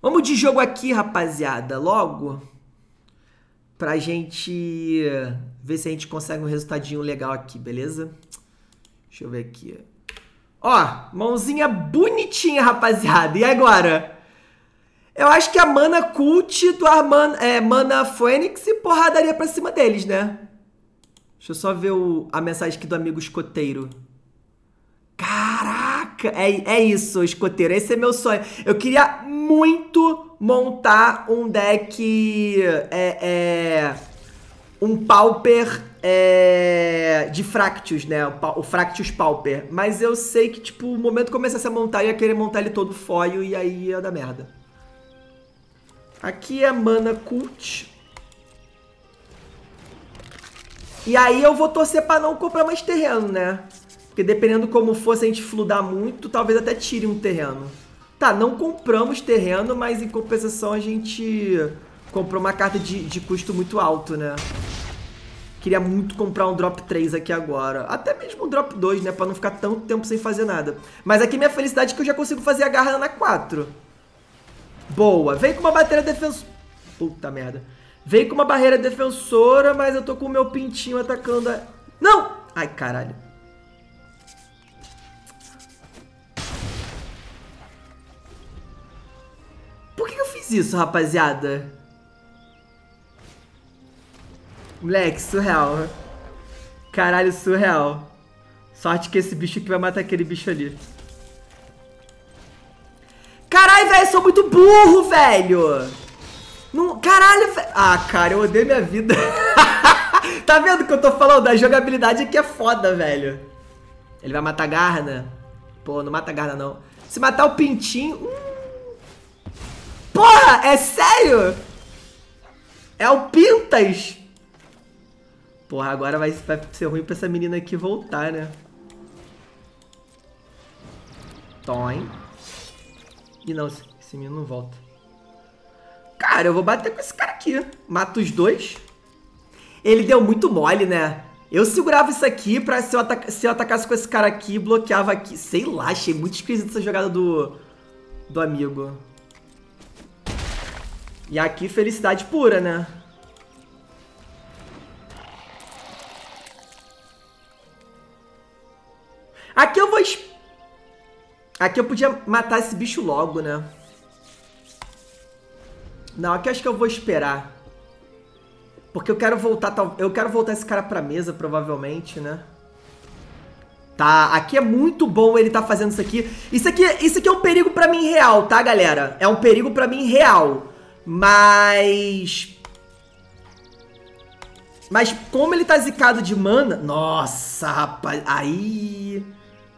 Vamos de jogo aqui, rapaziada, logo. Pra gente ver se a gente consegue um resultadinho legal aqui, beleza? Deixa eu ver aqui. Ó, mãozinha bonitinha, rapaziada. E agora? Eu acho que a Mana Cult do Mana Fênix e porradaria pra cima deles, né? Deixa eu só ver a mensagem aqui do amigo escoteiro. Caraca! É isso, escoteiro. Esse é meu sonho. Eu queria muito montar um deck... um Pauper de Fractus, né? O Fractus Pauper. Mas eu sei que, tipo, o momento que começasse a montar, eu ia querer montar ele todo foil e aí ia dar merda. Aqui é Mana Cult. E aí eu vou torcer pra não comprar mais terreno, né? Porque dependendo como for, se a gente fludar muito, talvez até tire um terreno. Tá, não compramos terreno, mas em compensação a gente comprou uma carta de custo muito alto, né? Queria muito comprar um drop 3 aqui agora. Até mesmo um drop 2, né? Pra não ficar tanto tempo sem fazer nada. Mas aqui minha felicidade é que eu já consigo fazer a garra na 4. Boa. Vem com uma bateria defensora. Puta merda. Veio com uma barreira defensora, mas eu tô com o meu pintinho atacando a... Não! Ai, caralho. Por que eu fiz isso, rapaziada? Moleque, surreal. Caralho, surreal. Sorte que esse bicho aqui vai matar aquele bicho ali. Caralho, velho, eu sou muito burro, velho. Não, caralho, velho. Ah, cara, eu odeio minha vida. Tá vendo o que eu tô falando? A jogabilidade aqui é foda, velho. Ele vai matar a Garna? Pô, não mata a Garna, não. Se matar o pintinho... Porra, é sério? É o Pintas? Porra, agora vai ser ruim pra essa menina aqui voltar, né? Toim. E não, esse menino não volta. Cara, eu vou bater com esse cara aqui. Mato os dois. Ele deu muito mole, né? Eu segurava isso aqui pra se eu atacasse com esse cara aqui, bloqueava aqui. Sei lá, achei muito esquisita essa jogada do amigo. E aqui, felicidade pura, né? Aqui eu vou... Aqui eu podia matar esse bicho logo, né? Não, aqui acho que eu vou esperar. Porque eu quero voltar... Eu quero voltar esse cara pra mesa, provavelmente, né? Tá, aqui é muito bom ele tá fazendo isso aqui. Isso aqui é um perigo pra mim real, tá, galera? É um perigo pra mim real. Mas como ele tá zicado de mana... Nossa, rapaz. Aí...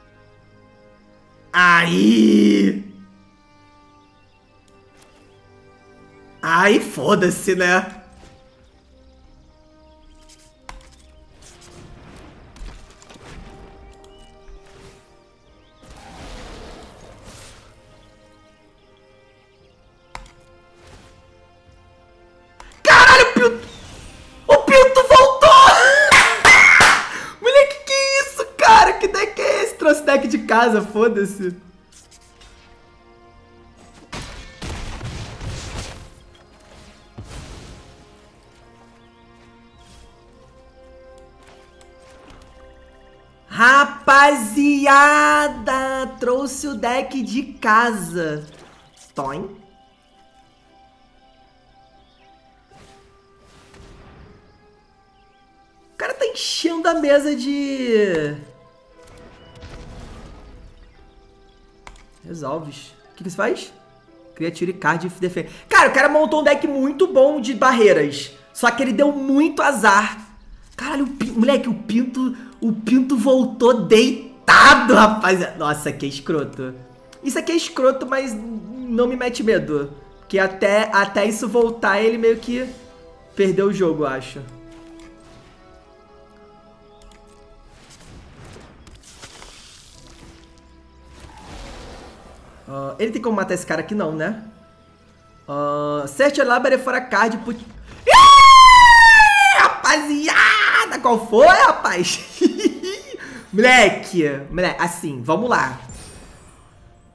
Aí, foda-se, né? Caralho, o Pinto voltou! Moleque, que isso, cara? Que deck é esse? Trouxe deck de casa, foda-se. Rapaziada, trouxe o deck de casa. Toim. O cara tá enchendo a mesa de... Resolves. O que você faz? Cria tiro e card e defende. Cara, o cara montou um deck muito bom de barreiras. Só que ele deu muito azar. Caralho, moleque, o Pinto voltou deitado, rapaz. Nossa, que escroto. Isso aqui é escroto, mas não me mete medo. Porque até isso voltar, ele meio que perdeu o jogo, eu acho. Ele tem como matar esse cara aqui? Não, né? Search a library for a card put... Rapaziada, qual foi, rapaz? Moleque, assim, vamos lá.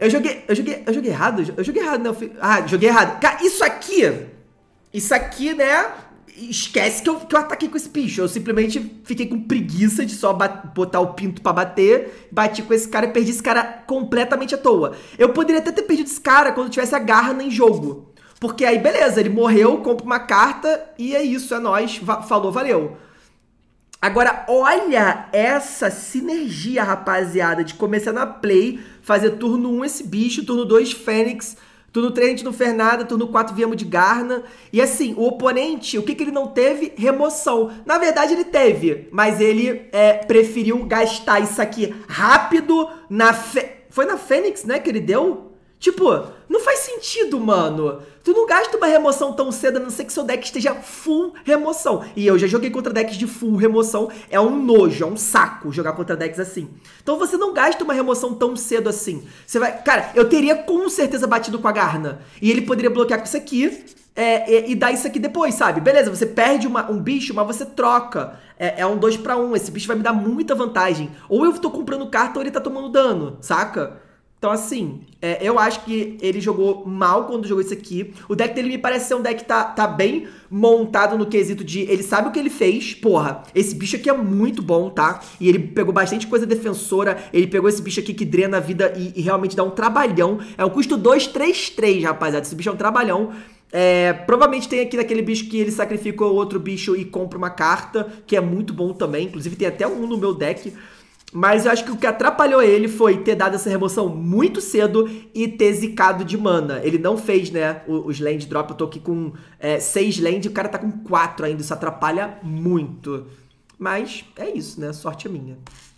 Eu joguei errado? Eu joguei errado, né? Joguei errado. Cara, isso aqui, né? Esquece que eu ataquei com esse bicho. Eu simplesmente fiquei com preguiça de só botar o pinto pra bater. Bati com esse cara e perdi esse cara completamente à toa. Eu poderia até ter perdido esse cara quando tivesse a Garna em jogo. Porque aí, beleza, ele morreu, compra uma carta e é isso, é nóis. Falou, valeu. Agora, olha essa sinergia, rapaziada, de começar na play, fazer turno 1 esse bicho, turno 2 Fênix, turno 3 a gente não fez nada, turno 4 viemos de Garna. E assim, o oponente, o que ele não teve? Remoção. Na verdade ele teve, mas ele preferiu gastar isso aqui rápido na... Foi na Fênix, né, que ele deu? Tipo, não faz sentido, mano. Tu não gasta uma remoção tão cedo, a não ser que seu deck esteja full remoção. E eu já joguei contra decks de full remoção. É um nojo, é um saco jogar contra decks assim. Então você não gasta uma remoção tão cedo assim. Você vai... Cara, eu teria com certeza batido com a Garna. E ele poderia bloquear com isso aqui e dar isso aqui depois, sabe? Beleza, você perde um bicho, mas você troca. É um 2 pra 1. Esse bicho vai me dar muita vantagem. Ou eu tô comprando carta ou ele tá tomando dano, saca? Então, assim, eu acho que ele jogou mal quando jogou isso aqui. O deck dele me parece ser um deck que tá bem montado no quesito de... Ele sabe o que ele fez. Porra, esse bicho aqui é muito bom, tá? E ele pegou bastante coisa defensora. Ele pegou esse bicho aqui que drena a vida e realmente dá um trabalhão. É um custo 2/3/3, rapaziada. Esse bicho é um trabalhão. Provavelmente tem aqui daquele bicho que ele sacrifica o outro bicho e compra uma carta, que é muito bom também. Inclusive tem até um no meu deck. Mas eu acho que o que atrapalhou ele foi ter dado essa remoção muito cedo e ter zicado de mana. Ele não fez, né, os land drop. Eu tô aqui com 6 land e o cara tá com 4 ainda. Isso atrapalha muito. Mas é isso, né? Sorte é minha.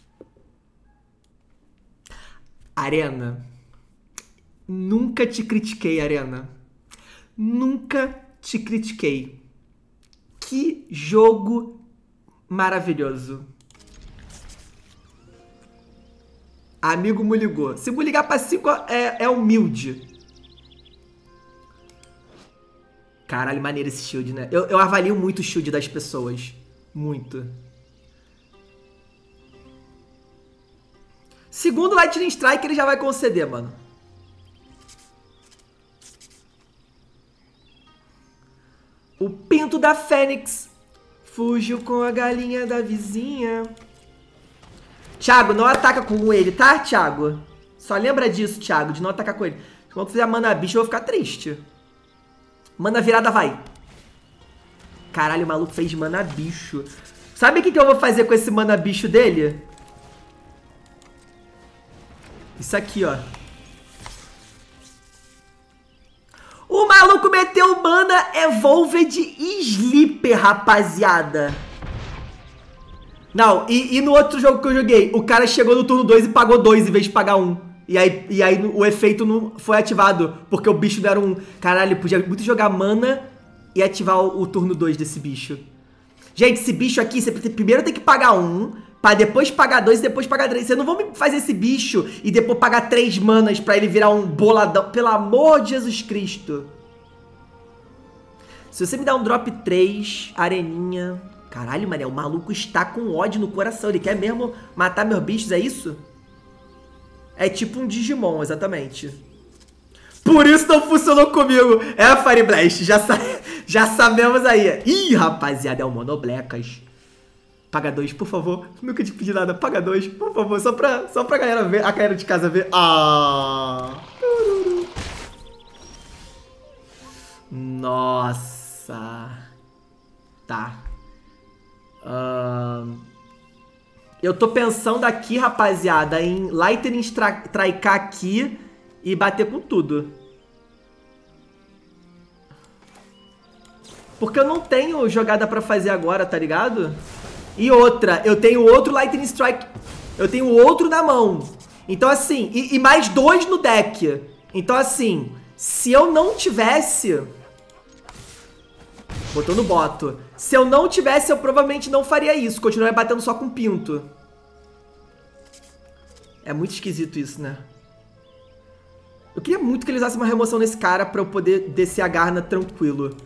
Arena. Nunca te critiquei, Arena. Nunca te critiquei. Que jogo maravilhoso. Amigo me ligou. Se me ligar pra 5 é humilde. Caralho, maneiro esse shield, né? Eu avalio muito o shield das pessoas. Muito. Segundo Lightning Strike, ele já vai conceder, mano. O pinto da Fênix fugiu com a galinha da vizinha. Thiago, não ataca com ele, tá, Thiago? Só lembra disso, Thiago, de não atacar com ele. Quando fizer mana bicho, eu vou ficar triste. Mana virada vai. Caralho, o maluco fez mana bicho. Sabe o que eu vou fazer com esse mana bicho dele? Isso aqui, ó. O maluco meteu mana Evolved Sleeper, rapaziada. Não, e no outro jogo que eu joguei, o cara chegou no turno 2 e pagou 2 em vez de pagar 1. E aí o efeito não foi ativado, porque o bicho não era um... Caralho, podia muito jogar mana e ativar o turno 2 desse bicho. Gente, esse bicho aqui, você primeiro tem que pagar 1, pra depois pagar 2 e depois pagar 3. Você não vai fazer esse bicho e depois pagar 3 manas pra ele virar um boladão. Pelo amor de Jesus Cristo. Se você me dá um drop 3, areninha... Caralho, mané, o maluco está com ódio no coração. Ele quer mesmo matar meus bichos, é isso? É tipo um Digimon, exatamente. Por isso não funcionou comigo. É a Fire Blast, já sabemos aí. Ih, rapaziada, é o Monoblecas. Paga 2, por favor. Nunca te pedi nada, paga 2, por favor. Só pra galera ver, a galera de casa ver. Ah. Nossa. Tá. Eu tô pensando aqui, rapaziada, em Lightning Strikear aqui e bater com tudo. Porque eu não tenho jogada pra fazer agora, tá ligado? E outra, eu tenho outro Lightning Strike. Eu tenho outro na mão. Então assim, e mais 2 no deck. Então assim, se eu não tivesse... Botou no boto. Se eu não tivesse, eu provavelmente não faria isso. Continuaria batendo só com pinto. É muito esquisito isso, né? Eu queria muito que ele usasse uma remoção nesse cara pra eu poder descer a Garna tranquilo.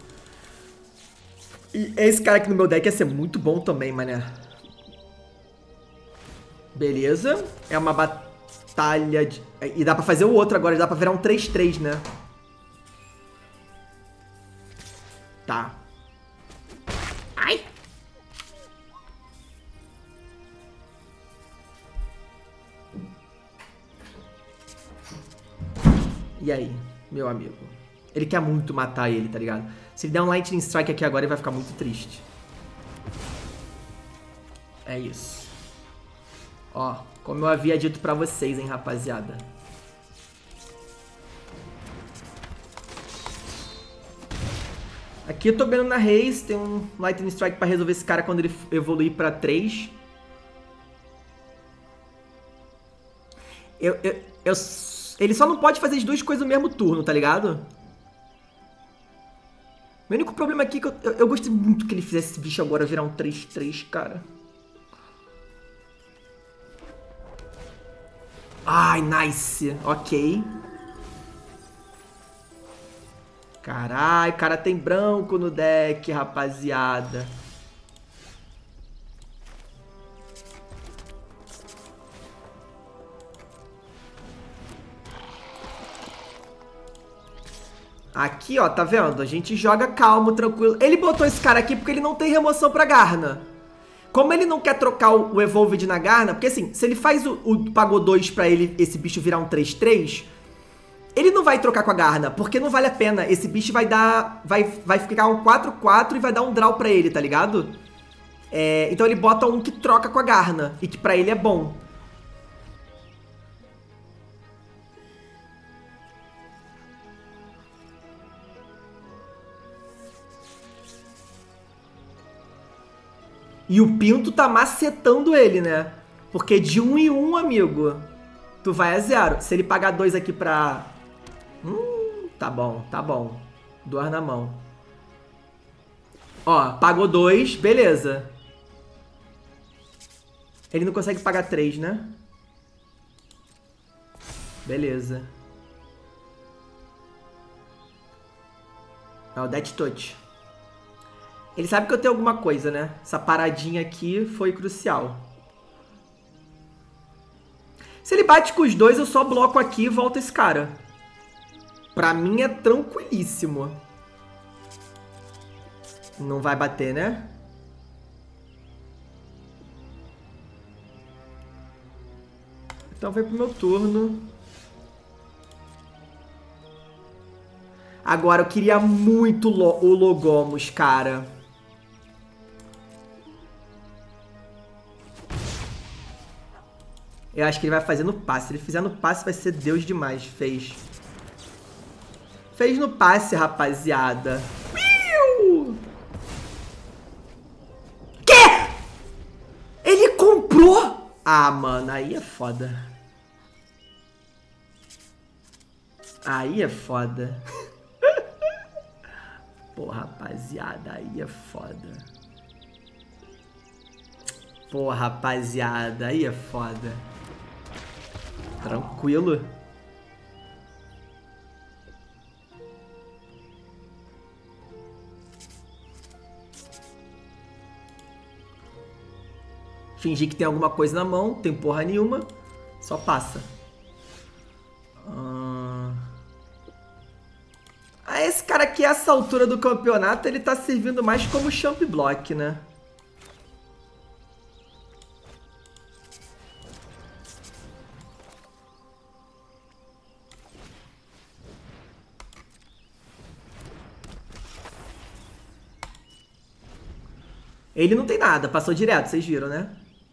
E esse cara aqui no meu deck ia ser muito bom também, mané. Beleza. É uma batalha de... E dá pra fazer o outro agora, dá pra virar um 3-3, né? Tá. Ai! E aí, meu amigo? Ele quer muito matar ele, tá ligado? Se ele der um Lightning Strike aqui agora, ele vai ficar muito triste. É isso. Ó, como eu havia dito pra vocês, hein, rapaziada. Aqui eu tô vendo na Raze, tem um Lightning Strike pra resolver esse cara quando ele evoluir pra 3. Ele só não pode fazer as duas coisas no mesmo turno, tá ligado? Meu único problema aqui é que eu gostei muito que ele fizesse esse bicho agora virar um 3-3, cara. Ai, nice. Ok. Caralho, o cara tem branco no deck, rapaziada. Aqui, ó, tá vendo? A gente joga calmo, tranquilo. Ele botou esse cara aqui porque ele não tem remoção pra Garna. Como ele não quer trocar o Evolved na Garna, porque assim, se ele faz o pagou 2 pra ele, esse bicho virar um 3-3, ele não vai trocar com a Garna, porque não vale a pena. Esse bicho vai dar, vai ficar um 4-4 e vai dar um draw pra ele, tá ligado? Então ele bota um que troca com a Garna, e que pra ele é bom. E o Pinto tá macetando ele, né? Porque de 1 em 1, amigo, tu vai a 0. Se ele pagar 2 aqui pra... tá bom, tá bom. 2 na mão. Ó, pagou 2, beleza. Ele não consegue pagar 3, né? Beleza. É o Death Touch. Ele sabe que eu tenho alguma coisa, né? Essa paradinha aqui foi crucial. Se ele bate com os dois, eu só bloco aqui e volto esse cara. Pra mim é tranquilíssimo. Não vai bater, né? Então vai pro meu turno. Agora eu queria muito o Logomos, cara. Eu acho que ele vai fazer no passe. Se ele fizer no passe, vai ser Deus demais. Fez. Fez no passe, rapaziada. Quê? Ele comprou? Ah, mano, aí é foda. Aí é foda. Pô, rapaziada, aí é foda. Pô, rapaziada, aí é foda. Tranquilo. Fingir que tem alguma coisa na mão, tem porra nenhuma, só passa. Esse cara aqui, a essa altura do campeonato, ele tá servindo mais como champ block, né? Ele não tem nada, passou direto, vocês viram, né?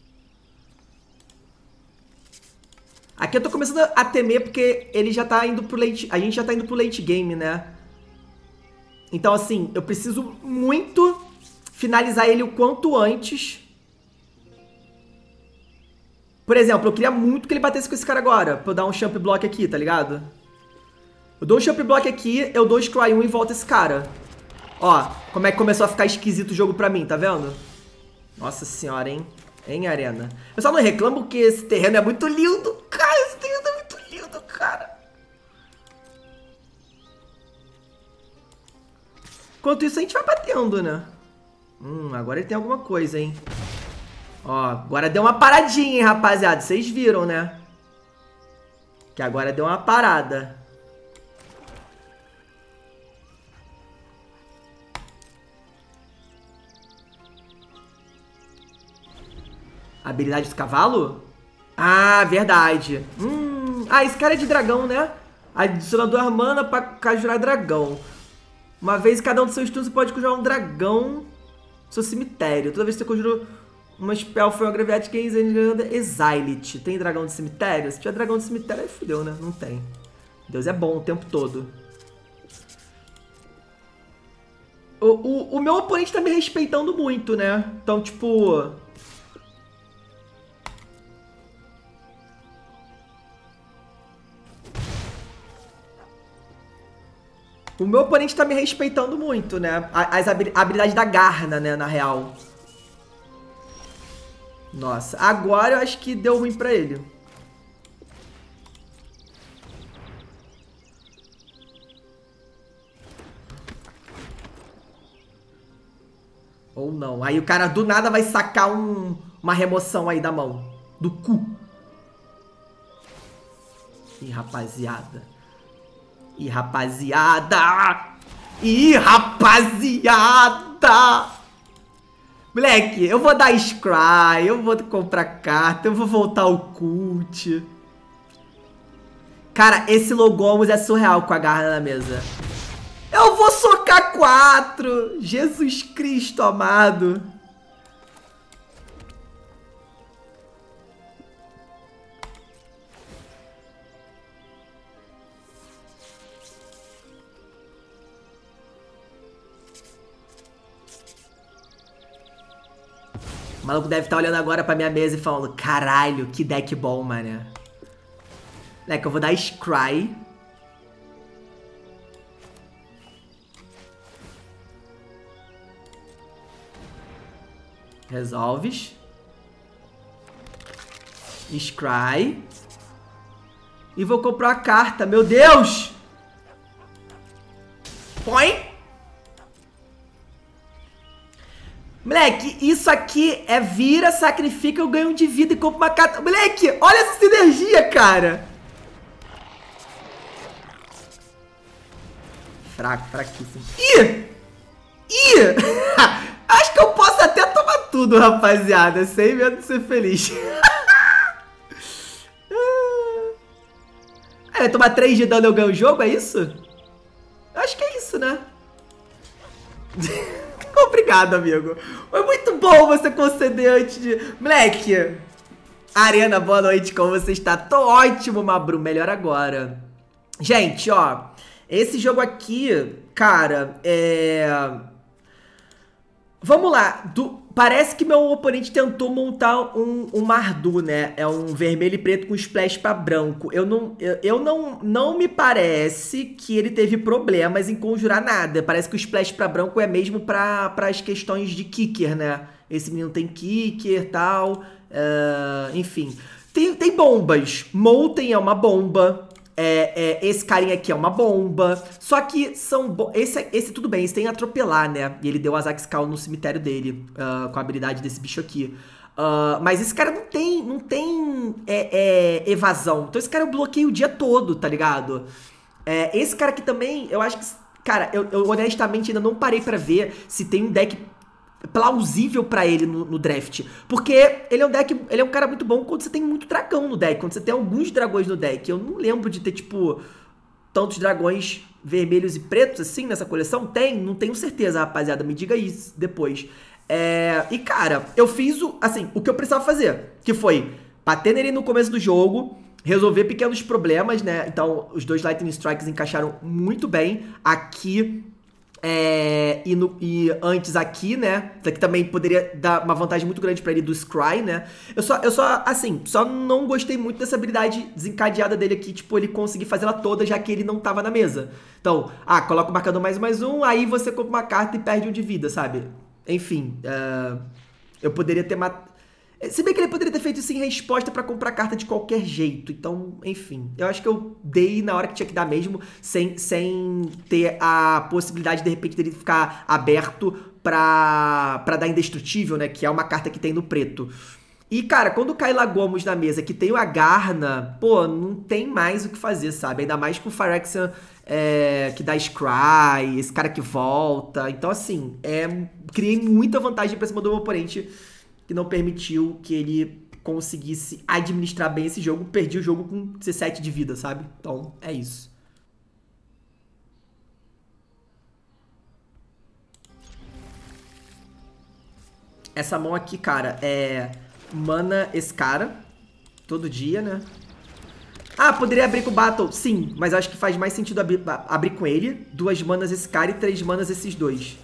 Aqui eu tô começando a temer porque ele já tá indo pro late... A gente já tá indo pro late game, né? Então, assim, eu preciso muito finalizar ele o quanto antes. Por exemplo, eu queria muito que ele batesse com esse cara agora, pra eu dar um champ block aqui, tá ligado? Eu dou um champ block aqui, eu dou Scry 1 e volto esse cara. Ó, como é que começou a ficar esquisito o jogo pra mim, tá vendo? Nossa senhora, hein? Hein, Arena? Eu só não reclamo que esse terreno é muito lindo. Cara, esse terreno é muito lindo, cara. Enquanto isso, a gente vai batendo, né? Agora ele tem alguma coisa, hein? Ó, agora deu uma paradinha, hein, rapaziada? Vocês viram, né? Que agora deu uma parada. Habilidade do cavalo? Ah, verdade. Ah, esse cara é de dragão, né? Adicionador mana pra conjurar dragão. Uma vez em cada um dos seus turnos, você pode conjurar um dragão no seu cemitério. Toda vez que você conjura uma spell for uma gravidade, quem exile it. Tem dragão de cemitério? Se tiver dragão de cemitério, aí fudeu, né? Não tem. Deus é bom o tempo todo. O meu oponente tá me respeitando muito, né? Então, tipo... O meu oponente tá me respeitando muito, né? A habilidade da Garna, né, na real. Nossa, agora eu acho que deu ruim pra ele. Ou não. Aí o cara do nada vai sacar uma remoção aí da mão. Do cu. Ih, rapaziada. Ih, rapaziada! Ih, rapaziada! Moleque, eu vou dar Scry, eu vou comprar carta, eu vou voltar ao cult. Cara, esse Logomos é surreal com a garra na mesa. Eu vou socar 4! Jesus Cristo amado. O maluco deve estar olhando agora pra minha mesa e falando: caralho, que deck bom, mané. Moleque, eu vou dar Scry. Resolves. Scry. E vou comprar a carta, meu Deus! Põe! Moleque, isso aqui é vira, sacrifica, eu ganho um de vida e compro uma carta. Moleque, olha essa sinergia, cara. Fraco, fraquíssimo. Ih! Ih! Acho que eu posso até tomar tudo, rapaziada, sem medo de ser feliz. É, tomar 3 de dano eu ganho o jogo, é isso? Acho que é isso, né? Obrigado, amigo. Foi muito bom você conceder antes de... Moleque, Arena, boa noite, como você está? Tô ótimo, Mabru, melhor agora. Gente, ó, esse jogo aqui, cara, Vamos lá, parece que meu oponente tentou montar um Mardu, né? É um vermelho e preto com splash pra branco. Não me parece que ele teve problemas em conjurar nada. Parece que o splash pra branco é mesmo pra as questões de kicker, né? Esse menino tem kicker e tal. Enfim. Tem bombas. Molten é uma bomba. Esse carinha aqui é uma bomba. Só que esse tudo bem, esse tem atropelar, né? E ele deu Azaxcal no cemitério dele, com a habilidade desse bicho aqui. Mas esse cara não tem evasão. Então esse cara eu bloqueio o dia todo, tá ligado? Esse cara aqui também, eu acho que... Cara, eu honestamente ainda não parei pra ver se tem um deck plausível pra ele no draft, porque ele é um cara muito bom quando você tem muito dragão no deck, quando você tem alguns dragões no deck. Eu não lembro de ter, tipo, tantos dragões vermelhos e pretos assim nessa coleção. Não tenho certeza, rapaziada, me diga isso depois. E cara, eu fiz o que eu precisava fazer, que foi bater nele no começo do jogo, resolver pequenos problemas, né? Então os 2 Lightning Strikes encaixaram muito bem aqui. E antes aqui, né? Isso aqui também poderia dar uma vantagem muito grande pra ele do Scry, né? Eu só não gostei muito dessa habilidade desencadeada dele aqui, tipo, ele conseguir fazer ela toda, já que ele não tava na mesa. Então, coloca o marcador mais um, aí você compra uma carta e perde um de vida, sabe? Enfim, eu poderia ter matado... Se bem que ele poderia ter feito isso em resposta pra comprar carta de qualquer jeito. Então, enfim. Eu acho que eu dei na hora que tinha que dar mesmo, sem ter a possibilidade, de repente, dele ficar aberto pra dar indestrutível, né? Que é uma carta que tem no preto. E, cara, quando cai Lagomos na mesa que tem o Agarna, pô, não tem mais o que fazer, sabe? Ainda mais com o Phyrexian que dá Scry, esse cara que volta. Então, assim, criei muita vantagem pra cima do meu oponente, que não permitiu que ele conseguisse administrar bem esse jogo. Perdi o jogo com 17 de vida, sabe? Então, é isso. Essa mão aqui, cara, mana esse cara todo dia, né? Ah, poderia abrir com o Battle, sim, mas acho que faz mais sentido abrir com ele. 2 manas esse cara e 3 manas esses dois.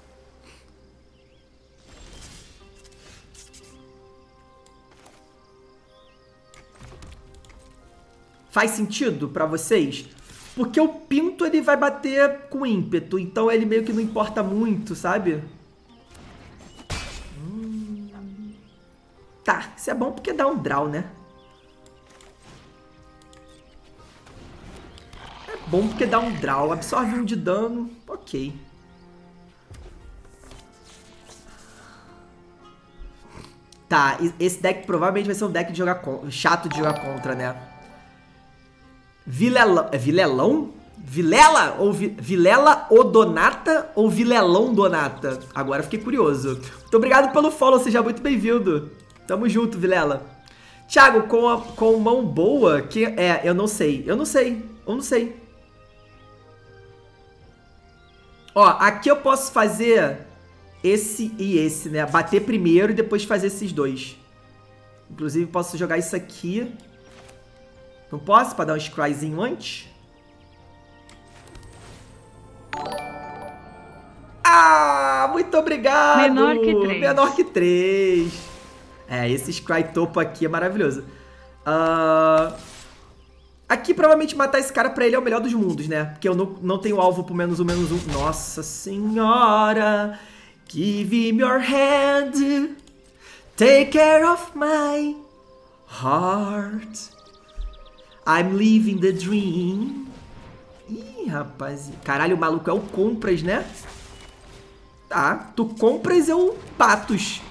Faz sentido pra vocês? Porque o Pinto ele vai bater com ímpeto, então ele meio que não importa muito, sabe? Tá, isso é bom porque dá um draw, né? É bom porque dá um draw, absorve 1 de dano, ok. Tá, esse deck provavelmente vai ser um deck de jogar chato de jogar contra, né? Vilelão, é Vilelão? Vilela? Ou Vilela ou Donata ou Vilelão Donata? Agora fiquei curioso. Muito obrigado pelo follow, seja muito bem-vindo. Tamo junto, Vilela. Thiago, com mão boa, que eu não sei. Eu não sei. Ó, aqui eu posso fazer esse e esse, né? Bater primeiro e depois fazer esses dois. Inclusive, posso jogar isso aqui. Não posso? Pra dar um scryzinho antes? Ah, muito obrigado! Menor que 3. Menor que 3. Esse Scry topo aqui é maravilhoso. Aqui, provavelmente, matar esse cara pra ele é o melhor dos mundos, né? Porque eu não tenho alvo pro -1, -1. Nossa senhora! Give me your hand. Take care of my heart. I'm living the dream. Ih, rapaz. Caralho, o maluco é o Compras, né? Tá. Tu compras, eu batos.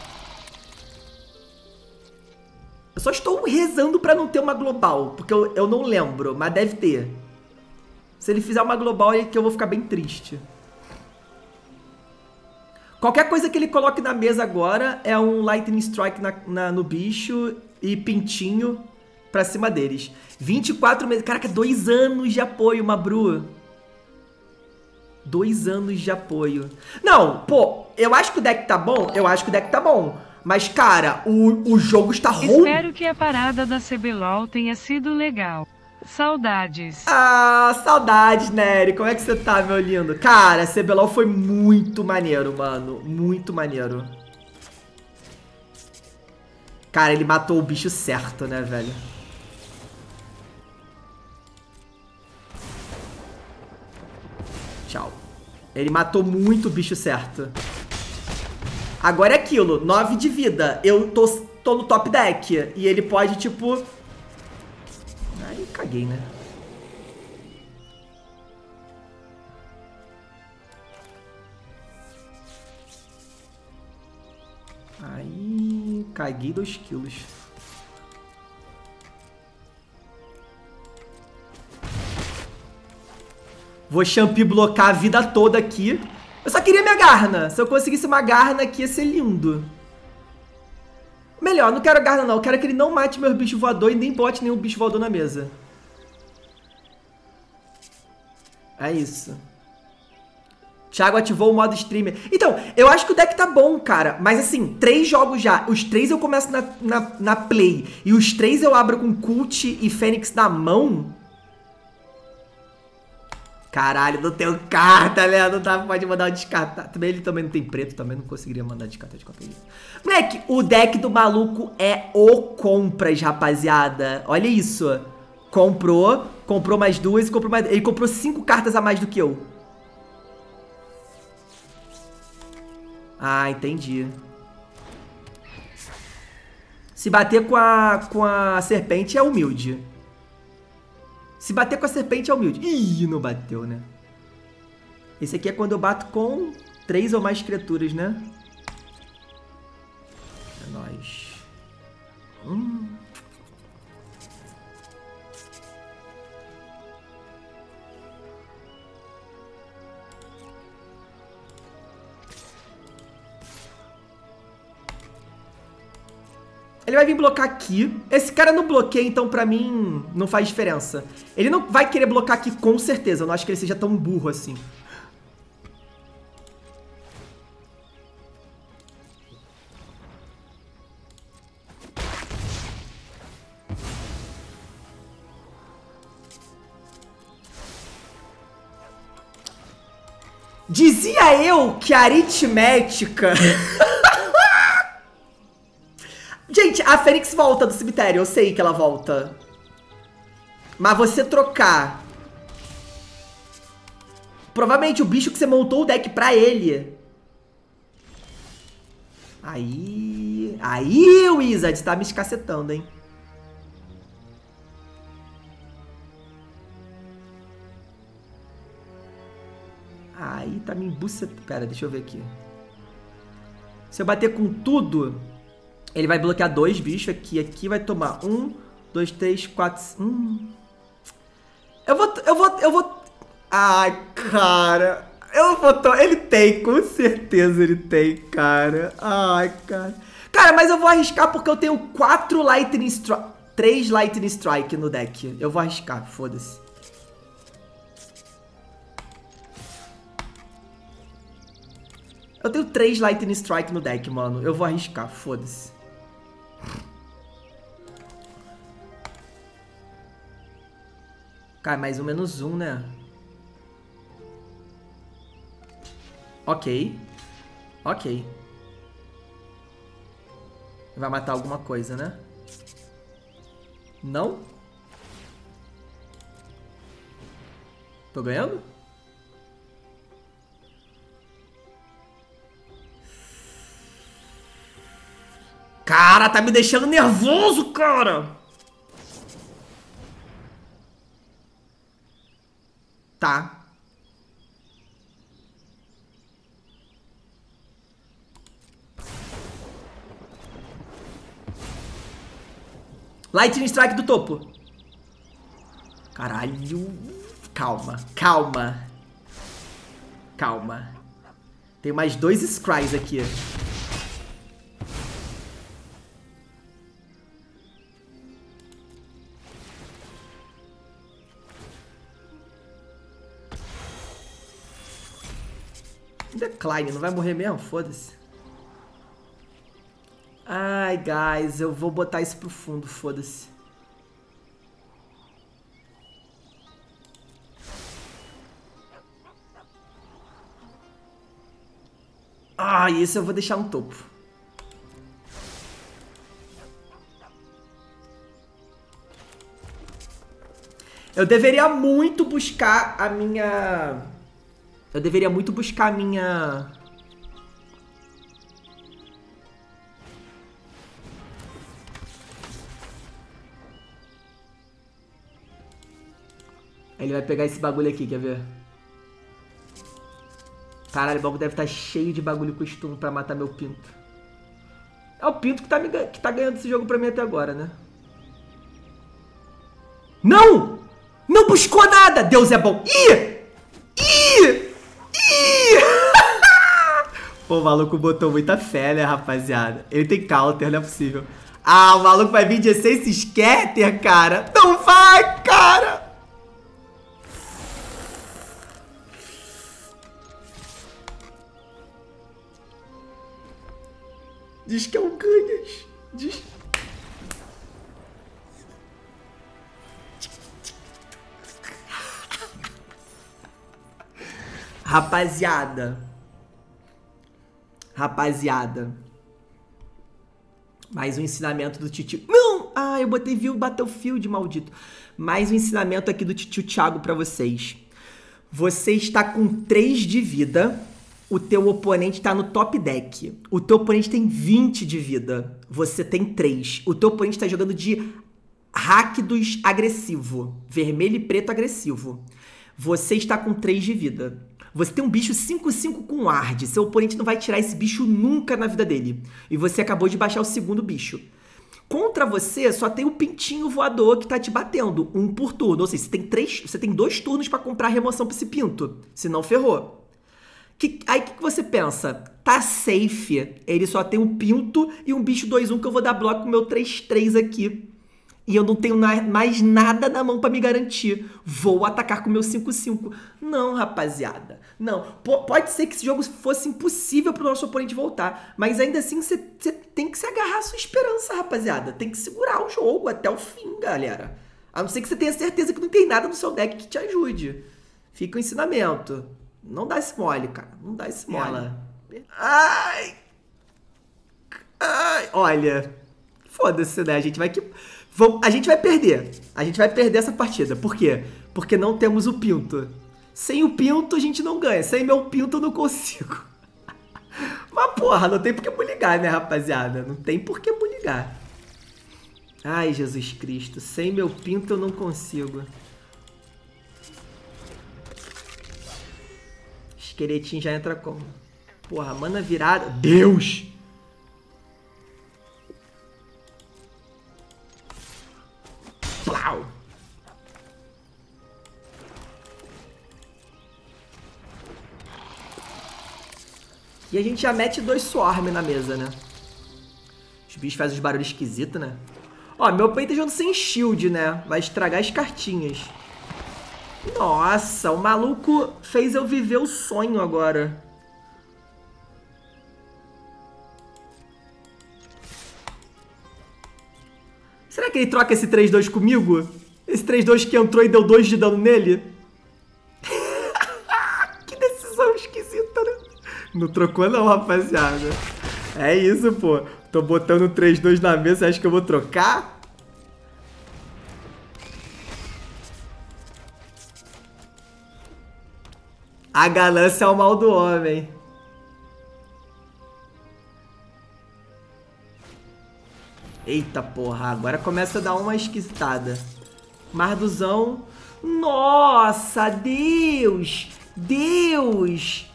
Eu só estou rezando pra não ter uma global, porque eu não lembro, mas deve ter. Se ele fizer uma global, é que eu vou ficar bem triste. Qualquer coisa que ele coloque na mesa agora é um Lightning Strike no bicho e pintinho pra cima deles. 24 meses. Caraca, 2 anos de apoio, Mabru. 2 anos de apoio. Não, pô, eu acho que o deck tá bom. Mas, cara, o jogo está roubando. Espero que a parada da CBLOL tenha sido legal. Saudades. Ah, saudades, Nery. Como é que você tá, meu lindo? Cara, a CBLOL foi muito maneiro, mano. Muito maneiro. Cara, ele matou o bicho certo, né, velho? Tchau. Ele matou muito o bicho certo. Agora é aquilo, 9 de vida. Eu tô no top deck. E ele pode, tipo... Aí caguei, né? Aí... Caguei 2 quilos. Vou Champi blocar a vida toda aqui. Eu só queria minha Garna. Se eu conseguisse uma Garna aqui, ia ser lindo. Melhor, não quero Garna não. Eu quero que ele não mate meu bicho voador e nem bote nenhum bicho voador na mesa. É isso. Thiago ativou o modo streamer. Então, eu acho que o deck tá bom, cara. Mas assim, 3 jogos já. Os 3 eu começo na play. E os 3 eu abro com Cult e Fênix na mão. Caralho, não tenho carta, né? Não tá, pode mandar um descartar. Também ele também não tem preto, também não conseguiria mandar descartar de qualquer jeito. Moleque, o deck do maluco é o Compras, rapaziada. Olha isso. Comprou mais 2 e comprou mais... Ele comprou 5 cartas a mais do que eu. Ah, entendi. Se bater com a serpente é humilde. Se bater com a serpente é humilde. Ih, não bateu, né? Esse aqui é quando eu bato com 3 ou mais criaturas, né? É nóis. Ele vai vir blocar aqui. Esse cara não bloqueia, então pra mim não faz diferença. Ele não vai querer blocar aqui com certeza. Eu não acho que ele seja tão burro assim. Dizia eu que a aritmética... Gente, a Fênix volta do cemitério, eu sei que ela volta. Mas você trocar... Provavelmente o bicho que você montou o deck pra ele. Aí, o Wizard tá me escacetando, hein? Aí tá me embucetando. Pera, deixa eu ver aqui. Se eu bater com tudo, ele vai bloquear 2 bichos aqui. Aqui vai tomar 1, 2, 3, 4... Eu vou... Ai, cara. Ele tem, com certeza ele tem, cara. Ai, cara. Cara, mas eu vou arriscar porque eu tenho 4 Lightning Strike... 3 Lightning Strike no deck. Eu vou arriscar, foda-se. Eu tenho 3 Lightning Strike no deck, mano. Eu vou arriscar, foda-se. Cara, mais um -1, né? Ok. Ok. Vai matar alguma coisa, né? Não? Tô ganhando? Cara, tá me deixando nervoso, cara! Tá. Lightning Strike do topo. Caralho. Calma, calma. Calma. Tem mais 2 Scries aqui. Decline, não vai morrer mesmo? Foda-se. Ai, guys, eu vou botar isso pro fundo, foda-se. Ah, isso eu vou deixar no topo. Eu deveria muito buscar a minha... Eu deveria muito buscar a minha... Ele vai pegar esse bagulho aqui, quer ver? Caralho, o bagulho deve estar cheio de bagulho costume pra matar meu Pinto. É o Pinto que tá ganhando esse jogo pra mim até agora, né? Não! Não buscou nada! Deus é bom! Ih! Ih! Pô, o maluco botou muita fé, né, rapaziada? Ele tem counter, não é possível. Ah, o maluco vai vir de Essence Scatter, cara. Não vai, cara! Diz que é um ganhas. Diz... Rapaziada. Mais um ensinamento do titio... Não! Ah, eu botei view Battlefield, maldito. Mais um ensinamento aqui do titio Thiago pra vocês. Você está com 3 de vida. O teu oponente tá no top deck. O teu oponente tem 20 de vida. Você tem 3. O teu oponente tá jogando de Rakdos agressivo. Vermelho e preto agressivo. Você está com 3 de vida. Você tem um bicho 5/5 com Ward. Seu oponente não vai tirar esse bicho nunca na vida dele. E você acabou de baixar o segundo bicho. Contra você, só tem o pintinho voador que tá te batendo. 1 por turno. Ou seja, você tem 2 turnos pra comprar remoção pra esse pinto. Senão ferrou. Aí o que você pensa? Tá safe. Ele só tem um pinto e um bicho 2-1 que eu vou dar bloco com o meu 3-3 aqui. E eu não tenho mais nada na mão pra me garantir. Vou atacar com o meu 5-5. Não, rapaziada. Não. Pode ser que esse jogo fosse impossível pro nosso oponente voltar. Mas ainda assim, você tem que se agarrar à sua esperança, rapaziada. Tem que segurar o jogo até o fim, galera. A não ser que você tenha certeza que não tem nada no seu deck que te ajude. Fica o ensinamento. Não dá esse mole, cara. Não dá esse mole. Ai! Olha. Foda-se, né? A gente vai perder. A gente vai perder essa partida. Por quê? Porque não temos o pinto. Sem o pinto, a gente não ganha. Sem meu pinto, eu não consigo. Mas, porra, não tem por que buligar, né, rapaziada? Não tem por que buligar. Ai, Jesus Cristo. Sem meu pinto, eu não consigo. Esqueletinho já entra como? Porra, mana virada. Deus! Plau! E a gente já mete 2 Swarm na mesa, né? Os bichos fazem uns barulhos esquisitos, né? Ó, meu pai tá jogando sem shield, né? Vai estragar as cartinhas. Nossa, o maluco fez eu viver o sonho agora. Será que ele troca esse 3-2 comigo? Esse 3-2 que entrou e deu 2 de dano nele? Que decisão esquisita, né? Não trocou não, rapaziada. É isso, pô. Tô botando o 3-2 na mesa, você acha que eu vou trocar? A ganância é o mal do homem. Eita porra, agora começa a dar uma esquisitada. Marduzão. Nossa, Deus! Deus!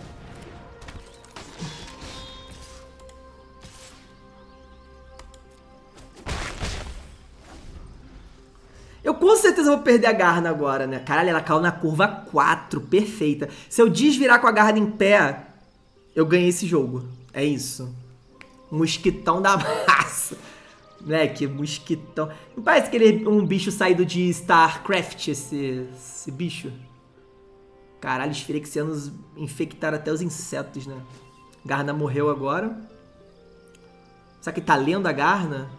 Eu com certeza vou perder a Garna agora, né? Caralho, ela caiu na curva 4, perfeita. Se eu desvirar com a Garna em pé, eu ganhei esse jogo. É isso. Mosquitão da massa. Moleque, mosquitão. Não parece que ele é um bicho saído de StarCraft, esse bicho? Caralho, os Phyrexianos infectaram até os insetos, né? Garna morreu agora. Será que tá lendo a Garna?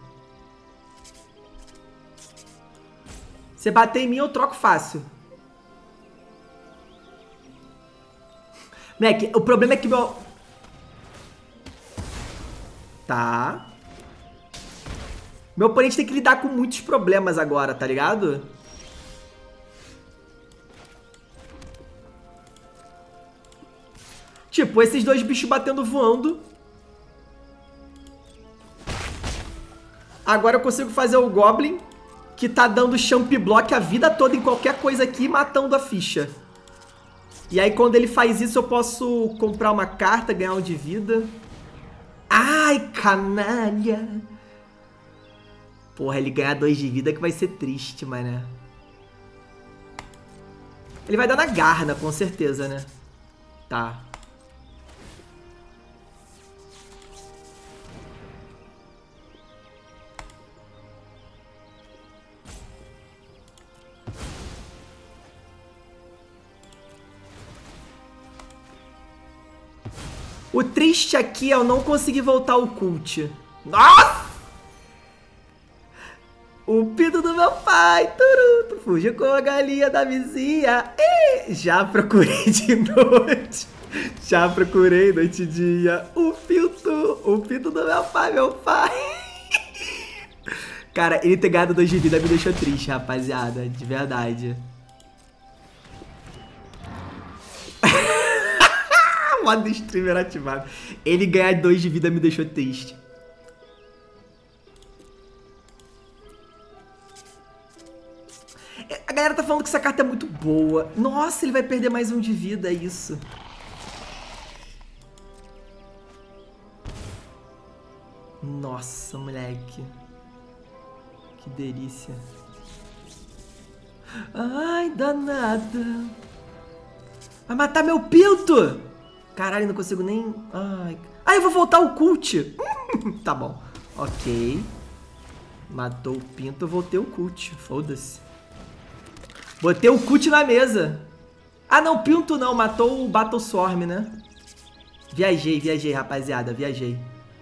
Você bater em mim, eu troco fácil. Moleque, o problema é que meu... Tá. Meu oponente tem que lidar com muitos problemas agora, tá ligado? Tipo, esses 2 bichos batendo voando. Agora eu consigo fazer o Goblin, que tá dando champ block a vida toda em qualquer coisa aqui, matando a ficha. E aí quando ele faz isso eu posso comprar uma carta, ganhar 1 de vida. Ai, canalha! Porra, ele ganhar 2 de vida que vai ser triste, mané. Ele vai dar na Garna, com certeza, né? Tá. O triste aqui é eu não conseguir voltar ao cult. Nossa! O pinto do meu pai, turuto, fugiu com a galinha da vizinha. Já procurei de noite. Já procurei noite e dia. O pinto do meu pai, meu pai. Cara, ele ter ganhado 2 de vida me deixou triste, rapaziada. De verdade. Modo streamer ativado. Ele ganhar 2 de vida me deixou triste. A galera tá falando que essa carta é muito boa. Nossa, ele vai perder mais 1 de vida, é isso. Nossa, moleque. Que delícia. Ai, danada. Vai matar meu pinto! Caralho, não consigo nem... Ai. Ah, eu vou voltar o cult. Tá bom. Ok. Matou o pinto, eu voltei o cult. Foda-se. Botei o cult na mesa. Ah, não, pinto não. Matou o Battle Swarm, né? Viajei, rapaziada. Viajei.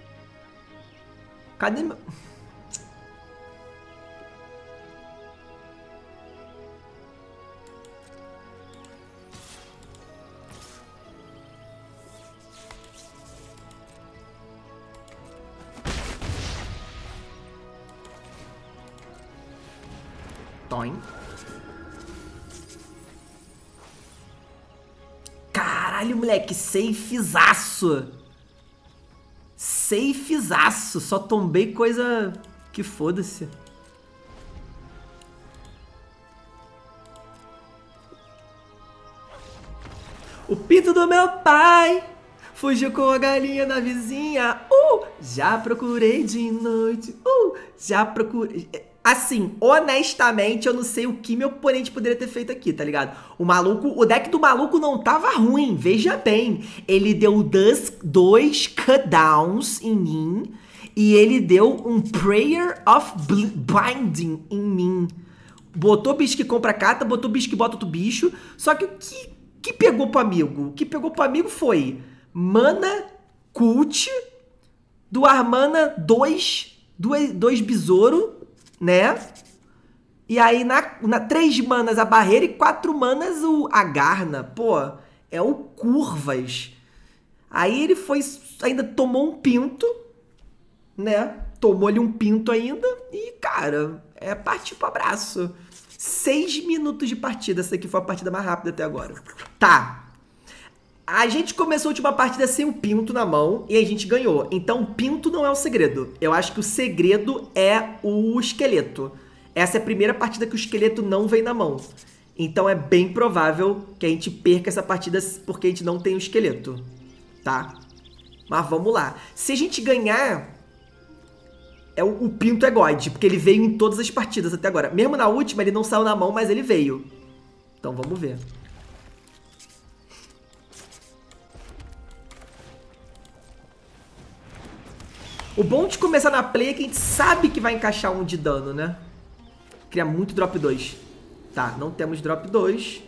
Cadê meu... Toin. Caralho, moleque, safezaço. Safezaço. Só tombei coisa que foda-se. O pinto do meu pai fugiu com a galinha da vizinha. Já procurei de noite. Já procurei... Assim, honestamente, eu não sei o que meu oponente poderia ter feito aqui, tá ligado? O deck do maluco não tava ruim, veja bem. Ele deu 2 cutdowns em mim e ele deu um Prayer of Binding em mim. Botou bicho que compra carta, botou bicho que bota outro bicho. Só que o que pegou pro amigo? O que pegou pro amigo foi mana cult, do Armana 2 besouro, né? E aí na 3 manas a barreira e 4 manas a Garna. Pô, é o Curvas. Aí ele foi, ainda tomou um pinto, né? Tomou-lhe um pinto ainda e, cara, partiu pro abraço. 6 minutos de partida. Essa aqui foi a partida mais rápida até agora. Tá. A gente começou a última partida sem o pinto na mão e a gente ganhou. Então, o pinto não é o segredo. Eu acho que o segredo é o esqueleto. Essa é a primeira partida que o esqueleto não vem na mão. Então, é bem provável que a gente perca essa partida porque a gente não tem o esqueleto. Tá? Mas vamos lá. Se a gente ganhar, o pinto é God, porque ele veio em todas as partidas até agora. Mesmo na última, ele não saiu na mão, mas ele veio. Então, vamos ver. O bom de começar na play é que a gente sabe que vai encaixar um de dano, né? Cria muito drop 2. Tá, não temos drop 2.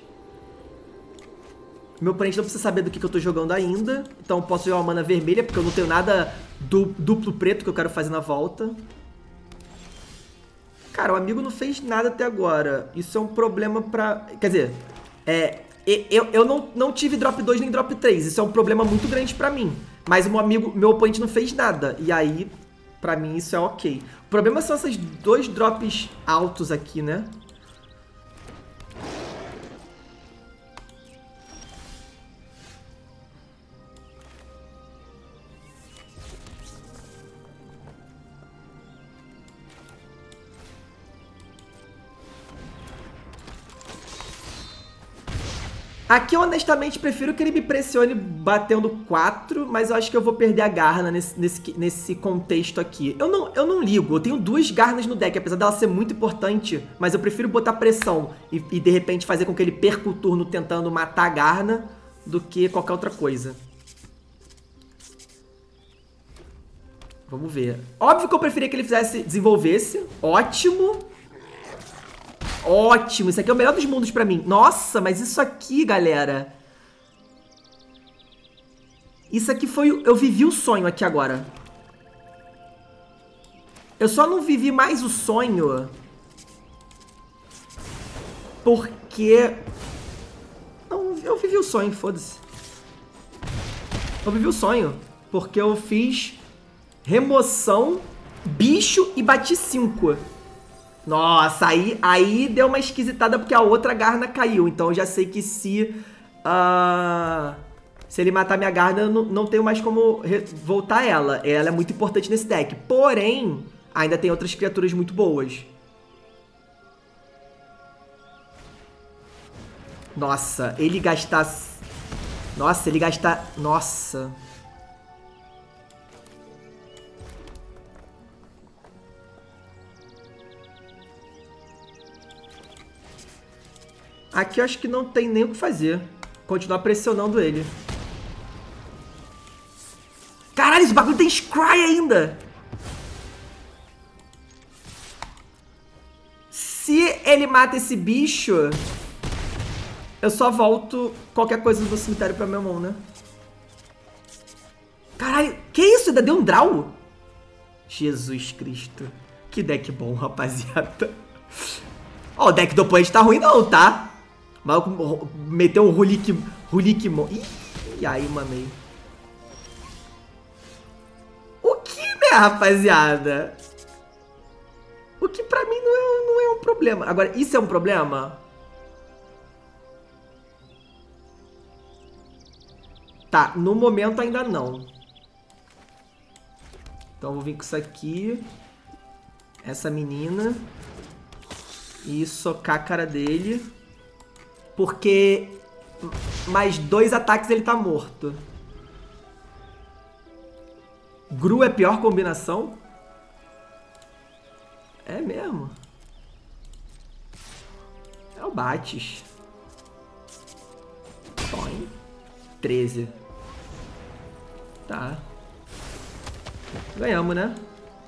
Meu oponente não precisa saber do que eu tô jogando ainda. Então eu posso jogar uma mana vermelha, porque eu não tenho nada duplo preto que eu quero fazer na volta. Cara, o amigo não fez nada até agora. Isso é um problema pra... Quer dizer, eu não tive drop 2 nem drop 3. Isso é um problema muito grande pra mim. Mas o meu oponente não fez nada. E aí, pra mim, isso é ok. O problema são esses 2 drops altos aqui, né? Aqui eu honestamente prefiro que ele me pressione batendo 4, mas eu acho que eu vou perder a Garna nesse contexto aqui. Eu não ligo, eu tenho 2 Garnas no deck, apesar dela ser muito importante, mas eu prefiro botar pressão e de repente fazer com que ele perca o turno tentando matar a Garna do que qualquer outra coisa. Vamos ver. Óbvio que eu preferia que ele desenvolvesse. Ótimo. Ótimo, isso aqui é o melhor dos mundos pra mim. Nossa, mas isso aqui, galera... Isso aqui foi... Eu vivi o sonho aqui agora. Eu só não vivi mais o sonho... Porque... Não, eu vivi o sonho, foda-se. Eu vivi o sonho. Porque eu fiz... Remoção, bicho e bati 5. Nossa, aí deu uma esquisitada porque a outra Garna caiu. Então eu já sei que se ele matar minha Garna, eu não tenho mais como voltar ela. Ela é muito importante nesse deck. Porém, ainda tem outras criaturas muito boas. Nossa, ele gastar... Nossa, ele gastar... Nossa... Aqui eu acho que não tem nem o que fazer. Continuar pressionando ele. Caralho, esse bagulho tem Scry ainda. Se ele mata esse bicho, eu só volto qualquer coisa do cemitério pra minha mão, né? Caralho, que isso? Ainda deu um draw? Jesus Cristo. Que deck bom, rapaziada. Ó, o deck do oponente tá ruim não, tá? O maluco meteu um Hulik. Ih, aí, mamei. O que, né, rapaziada? O que pra mim não é um problema. Agora, isso é um problema? Tá, no momento ainda não. Então eu vou vir com isso aqui. Essa menina. E socar a cara dele. Porque mais 2 ataques ele tá morto. Gru é a pior combinação? É mesmo? É o Bates. Põe. 13. Tá. Ganhamos, né?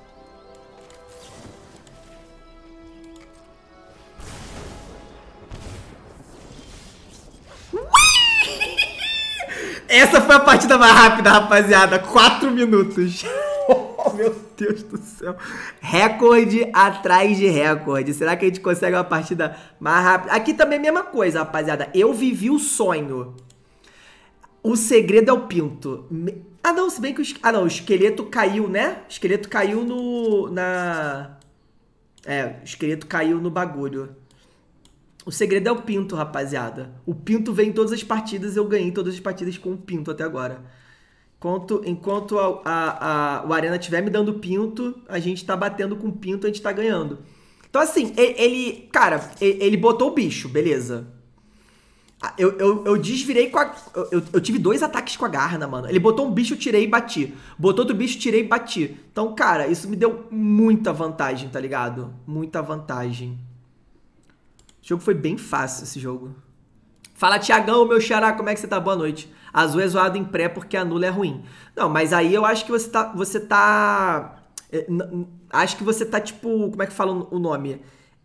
Essa foi a partida mais rápida, rapaziada. 4 minutos. Oh, meu Deus do céu. Recorde atrás de recorde. Será que a gente consegue uma partida mais rápida? Aqui também é a mesma coisa, rapaziada. Eu vivi o sonho. O segredo é o pinto. Ah, não, se bem que o... Ah, não, o esqueleto caiu, né? O esqueleto caiu no... o esqueleto caiu no bagulho. O segredo é o pinto, rapaziada. O pinto vem em todas as partidas. Eu ganhei todas as partidas com o pinto até agora. Enquanto o Arena estiver me dando pinto, a gente tá batendo com pinto, a gente tá ganhando. Então, assim, cara, ele botou o bicho, beleza. Eu desvirei com a... Eu tive 2 ataques com a garra, mano. Ele botou um bicho, eu tirei e bati. Botou outro bicho, tirei e bati. Então, cara, isso me deu muita vantagem, tá ligado? Muita vantagem. O jogo foi bem fácil, esse jogo. Fala, Thiagão, meu xará, como é que você tá? Boa noite. Azul é zoado em pré porque a nula é ruim. Não, mas aí eu acho que você tá... Acho que você tá, tipo... Como é que fala o nome?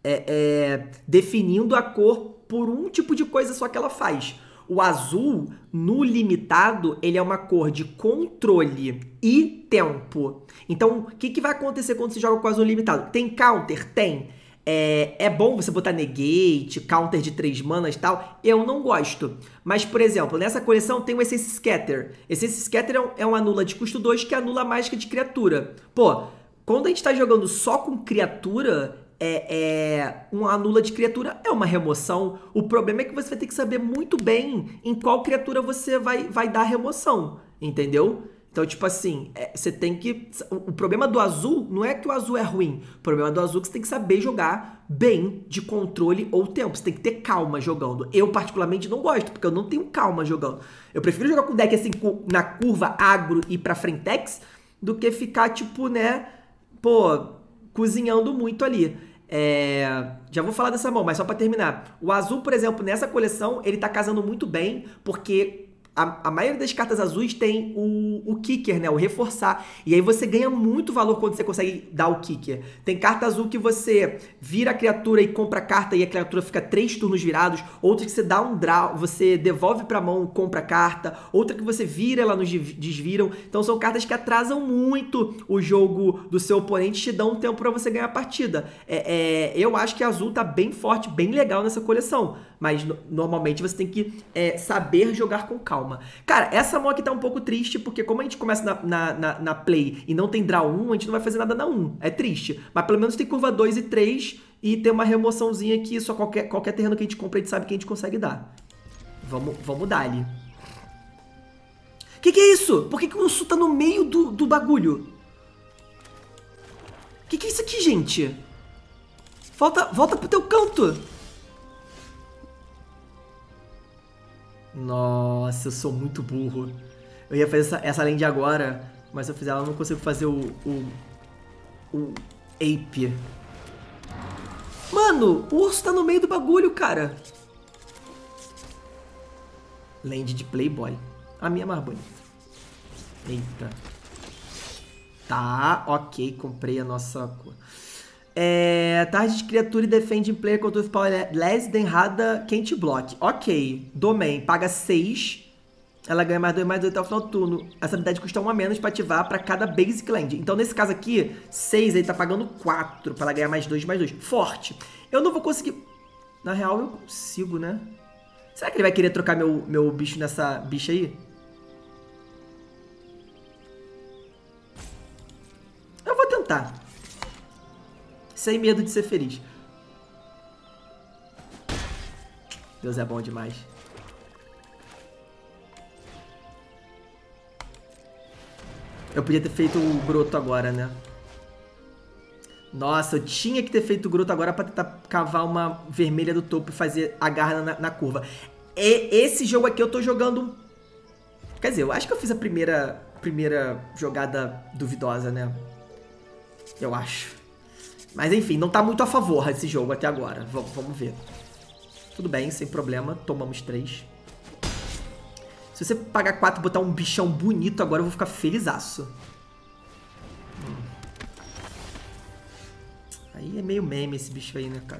Definindo a cor por um tipo de coisa só que ela faz. O azul, no limitado, ele é uma cor de controle e tempo. Então, o que vai acontecer quando você joga com azul limitado? Tem counter? Tem. É bom você botar negate, counter de 3 manas e tal. Eu não gosto. Mas, por exemplo, nessa coleção tem o Essence Scatter. Essence Scatter é uma nula de custo 2 que anula a mágica de criatura. Pô, quando a gente tá jogando só com criatura... uma nula de criatura é uma remoção. O problema é que você vai ter que saber muito bem em qual criatura você vai dar a remoção, entendeu? Então, tipo assim, você tem que... O problema do azul não é que o azul é ruim. O problema do azul é que você tem que saber jogar bem de controle ou tempo. Você tem que ter calma jogando. Eu, particularmente, não gosto, porque eu não tenho calma jogando. Eu prefiro jogar com deck assim, na curva agro e pra frentex, do que ficar, tipo, né, pô, cozinhando muito ali. Já vou falar dessa mão, mas só pra terminar. O azul, por exemplo, nessa coleção, ele tá casando muito bem, porque a maioria das cartas azuis tem o kicker, né? O reforçar. E aí você ganha muito valor quando você consegue dar o kicker. Tem carta azul que você vira a criatura e compra a carta e a criatura fica 3 turnos virados. Outra que você dá um draw, você devolve pra mão e compra a carta. Outra que você vira, ela nos desviram. Então são cartas que atrasam muito o jogo do seu oponente e te dão um tempo pra você ganhar a partida. Eu acho que a azul tá bem forte, bem legal nessa coleção. Mas normalmente você tem que saber jogar com calma. Cara, essa mão aqui tá um pouco triste, porque como a gente começa na play e não tem draw 1, a gente não vai fazer nada na 1. É triste. Mas pelo menos tem curva 2 e 3 e tem uma remoçãozinha aqui, só qualquer terreno que a gente compra, a gente sabe que a gente consegue dar. Vamos dar ali. Que é isso? Por que o urso tá no meio do bagulho? Que é isso aqui, gente? Volta pro teu canto. Nossa, eu sou muito burro. Eu ia fazer essa land agora, mas se eu fizer ela, eu não consigo fazer o Ape. Mano, o urso tá no meio do bagulho, cara. Land de Playboy. A minha é mais bonita. Eita. Tá, ok, comprei a nossa... target de criatura e defende em player control of power less than Rada Can't Block. Ok, domain, paga 6. Ela ganha mais 2/2 até o final do turno. Essa habilidade custa 1 a menos pra ativar pra cada basic land. Então, nesse caso aqui, 6, ele tá pagando 4 pra ela ganhar mais 2/2. Forte. Eu não vou conseguir... Na real, eu consigo, né? Será que ele vai querer trocar meu bicho nessa bicha aí? Eu vou tentar. Sem medo de ser feliz. Deus é bom demais. Eu podia ter feito o Grotto agora, né? Nossa, eu tinha que ter feito o Grotto agora pra tentar cavar uma vermelha do topo e fazer a garra na curva. Esse jogo aqui eu tô jogando... Quer dizer, eu acho que eu fiz a primeira jogada duvidosa, né? Eu acho. Mas enfim, não tá muito a favor esse jogo até agora. Vamos ver. Tudo bem, sem problema. Tomamos 3. Se você pagar 4 e botar um bichão bonito agora, eu vou ficar felizaço. Aí é meio meme esse bicho aí, né, cara?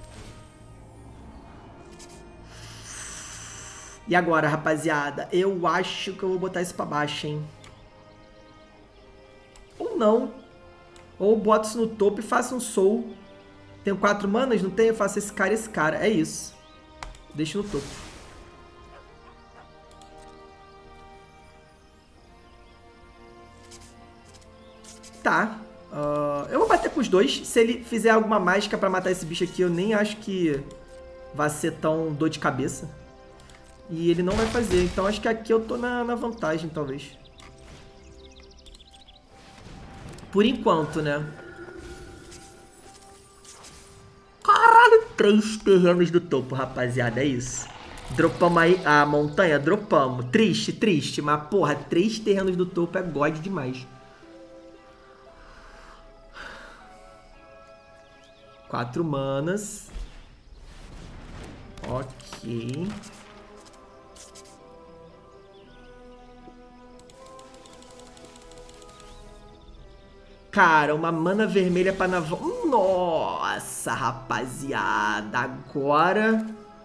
E agora, rapaziada? Eu acho que eu vou botar isso pra baixo, hein? Ou não. Ou boto isso no topo e faço um soul. Tenho 4 manas? Não tenho? Eu faço esse cara e esse cara. É isso. Deixo no topo. Tá. Eu vou bater com os dois. Se ele fizer alguma mágica pra matar esse bicho aqui, eu nem acho que vai ser tão dor de cabeça. E ele não vai fazer. Então acho que aqui eu tô na vantagem, talvez. Por enquanto, né? Caralho, 3 terrenos do topo, rapaziada. É isso. Dropamos aí a montanha? Dropamos. Triste, triste. Mas, porra, 3 terrenos do topo é god demais. 4 manas. Ok. Cara, uma mana vermelha pra naval. Nossa, rapaziada. Agora...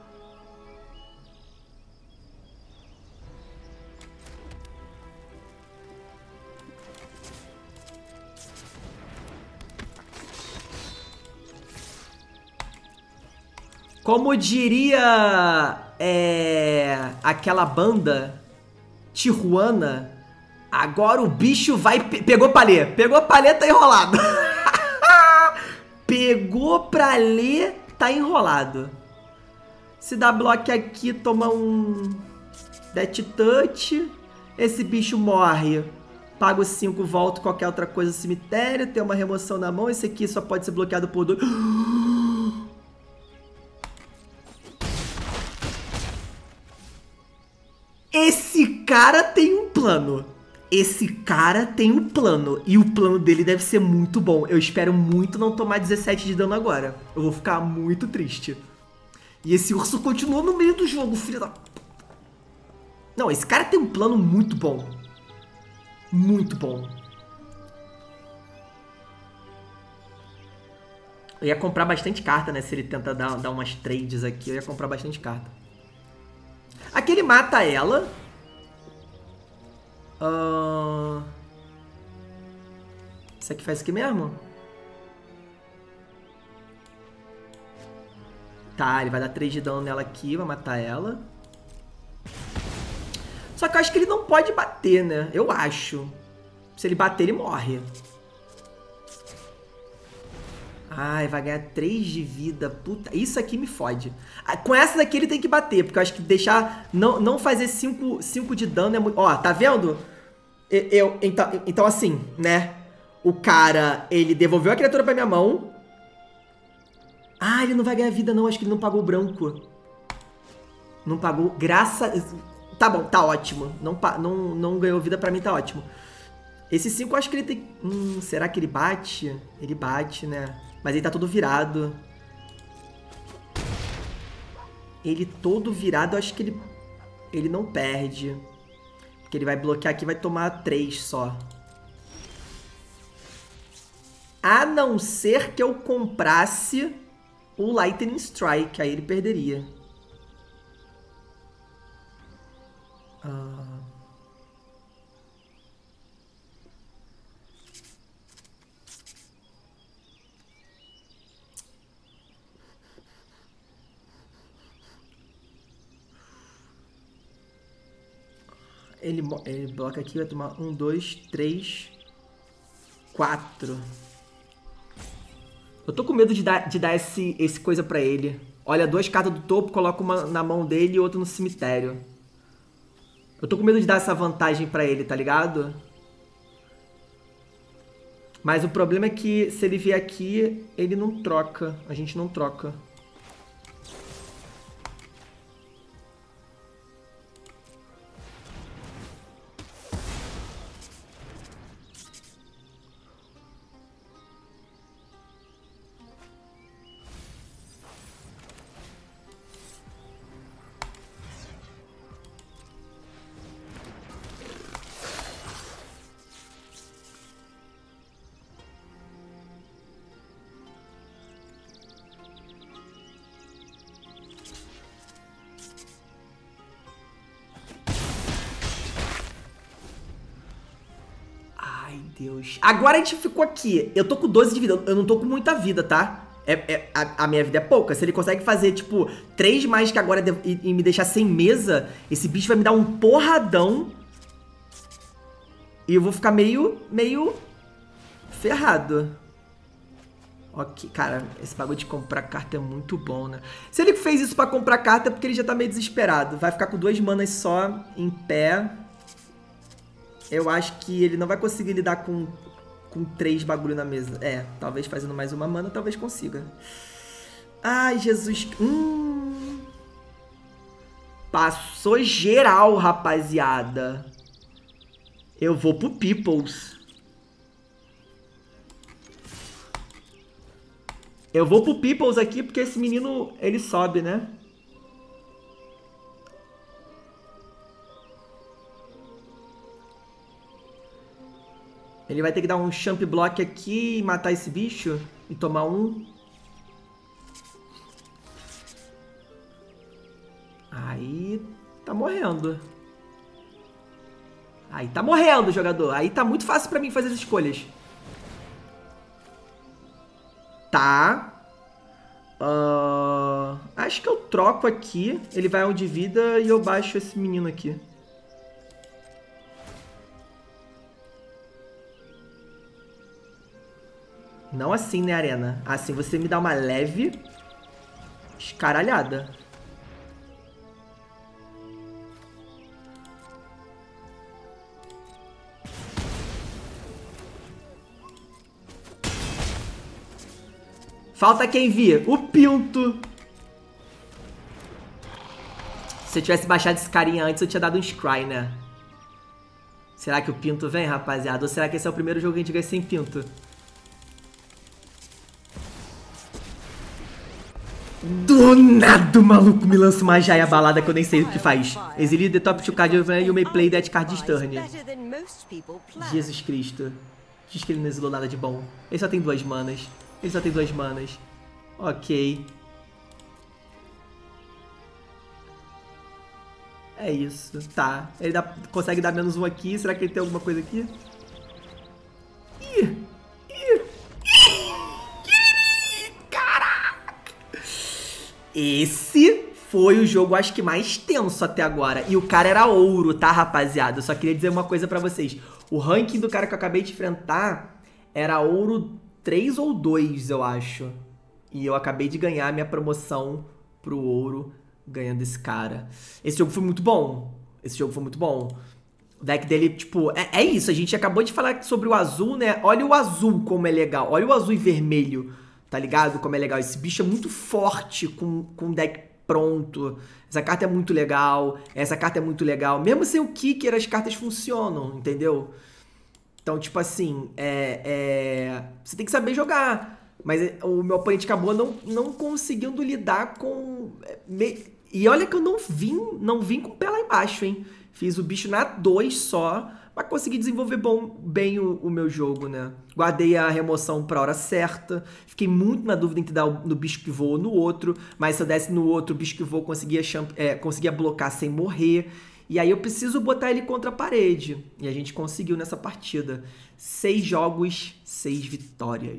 Como diria aquela banda Tijuana, agora o bicho vai... Pegou palê. Pegou palê, tá enrolado. Pegou pra ler, tá enrolado. Se dá bloco aqui, toma um Death Touch. Esse bicho morre. Pago 5, volto qualquer outra coisa do cemitério. Tem uma remoção na mão. Esse aqui só pode ser bloqueado por 2. Esse cara tem um plano. Esse cara tem um plano. E o plano dele deve ser muito bom. Eu espero muito não tomar 17 de dano agora. Eu vou ficar muito triste. E esse urso continua no meio do jogo, filho da... Não, esse cara tem um plano muito bom. Muito bom. Eu ia comprar bastante carta, né? Se ele tenta dar umas trades aqui, eu ia comprar bastante carta. Aqui ele mata ela. Isso aqui faz o que mesmo? Tá, ele vai dar 3 de dano nela aqui, vai matar ela. Só que eu acho que ele não pode bater, né? Eu acho. Se ele bater, ele morre. Ai, vai ganhar 3 de vida. Puta, isso aqui me fode. Com essa daqui ele tem que bater, porque eu acho que deixar... Não fazer 5 de dano é muito... Ó, tá vendo? Então assim, né? O cara, ele devolveu a criatura pra minha mão. Ah, ele não vai ganhar vida não. Acho que ele não pagou o branco. Não pagou. Tá bom, tá ótimo. Não ganhou vida, pra mim tá ótimo. Esse 5 eu acho que ele tem... será que ele bate? Ele bate, né? Mas ele tá todo virado. Ele todo virado, eu acho que ele não perde. Porque ele vai bloquear aqui e vai tomar 3 só. A não ser que eu comprasse o Lightning Strike, aí ele perderia. Ele bloca aqui, vai tomar 1, 2, 3, 4. Eu tô com medo de dar esse coisa pra ele. Olha, 2 cartas do topo, coloco uma na mão dele e outra no cemitério. Eu tô com medo de dar essa vantagem pra ele, tá ligado? Mas o problema é que se ele vier aqui, ele não troca. A gente não troca. Deus. Agora a gente ficou aqui. Eu tô com 12 de vida. Eu não tô com muita vida, tá? A minha vida é pouca. Se ele consegue fazer, tipo, 3 mais que agora e me deixar sem mesa, esse bicho vai me dar um porradão. E eu vou ficar meio ferrado. Ok, cara, esse bagulho de comprar carta é muito bom, né? Se ele fez isso pra comprar carta é porque ele já tá meio desesperado. Vai ficar com 2 manas só, em pé. Eu acho que ele não vai conseguir lidar com 3 bagulho na mesa. É, talvez fazendo mais uma mana, talvez consiga. Ai, Jesus. Passou geral, rapaziada. Eu vou pro Peoples. Eu vou pro Peoples aqui porque esse menino, ele sobe, né? Ele vai ter que dar um champ block aqui e matar esse bicho e tomar um. Aí tá morrendo. Aí tá morrendo, jogador. Aí tá muito fácil pra mim fazer as escolhas. Tá. Acho que eu troco aqui. Ele vai 1 de vida e eu baixo esse menino aqui. Não assim, né, Arena? Assim você me dá uma leve escaralhada. Falta quem vir? O Pinto. Se eu tivesse baixado esse carinha antes, eu tinha dado um Scry, né? Será que o Pinto vem, rapaziada? Ou será que esse é o primeiro jogo que a gente ganha sem Pinto? Do nada o maluco me lança uma jaia balada que eu nem sei o que faz. Exile the top 2 card e you may play that card Stern. Jesus Cristo. Diz que ele não exilou nada de bom. Ele só tem 2 manas. Ele só tem 2 manas. Ok. É isso. Tá. Ele consegue dar menos 1 aqui. Será que ele tem alguma coisa aqui? Ih! Esse foi o jogo, acho que, mais tenso até agora. E o cara era ouro, tá, rapaziada? Eu só queria dizer uma coisa pra vocês. O ranking do cara que eu acabei de enfrentar era ouro 3 ou 2, eu acho. E eu acabei de ganhar minha promoção pro ouro ganhando esse cara. Esse jogo foi muito bom. Esse jogo foi muito bom. O deck dele, tipo, é isso. A gente acabou de falar sobre o azul, né? Olha o azul como é legal. Olha o azul e vermelho. Tá ligado? Como é legal. Esse bicho é muito forte com deck pronto. Essa carta é muito legal. Essa carta é muito legal. Mesmo sem o kicker, as cartas funcionam, entendeu? Então, tipo assim, você tem que saber jogar. Mas o meu oponente acabou não conseguindo lidar com... E olha que eu não vim com o pé lá embaixo, hein? Fiz o bicho na 2 só. Mas consegui desenvolver bem o meu jogo, né? Guardei a remoção pra hora certa. Fiquei muito na dúvida entre dar no bicho que voa ou no outro. Mas se eu desse no outro, o bicho que voa conseguia blocar sem morrer. E aí eu preciso botar ele contra a parede. E a gente conseguiu nessa partida. 6 jogos, 6 vitórias.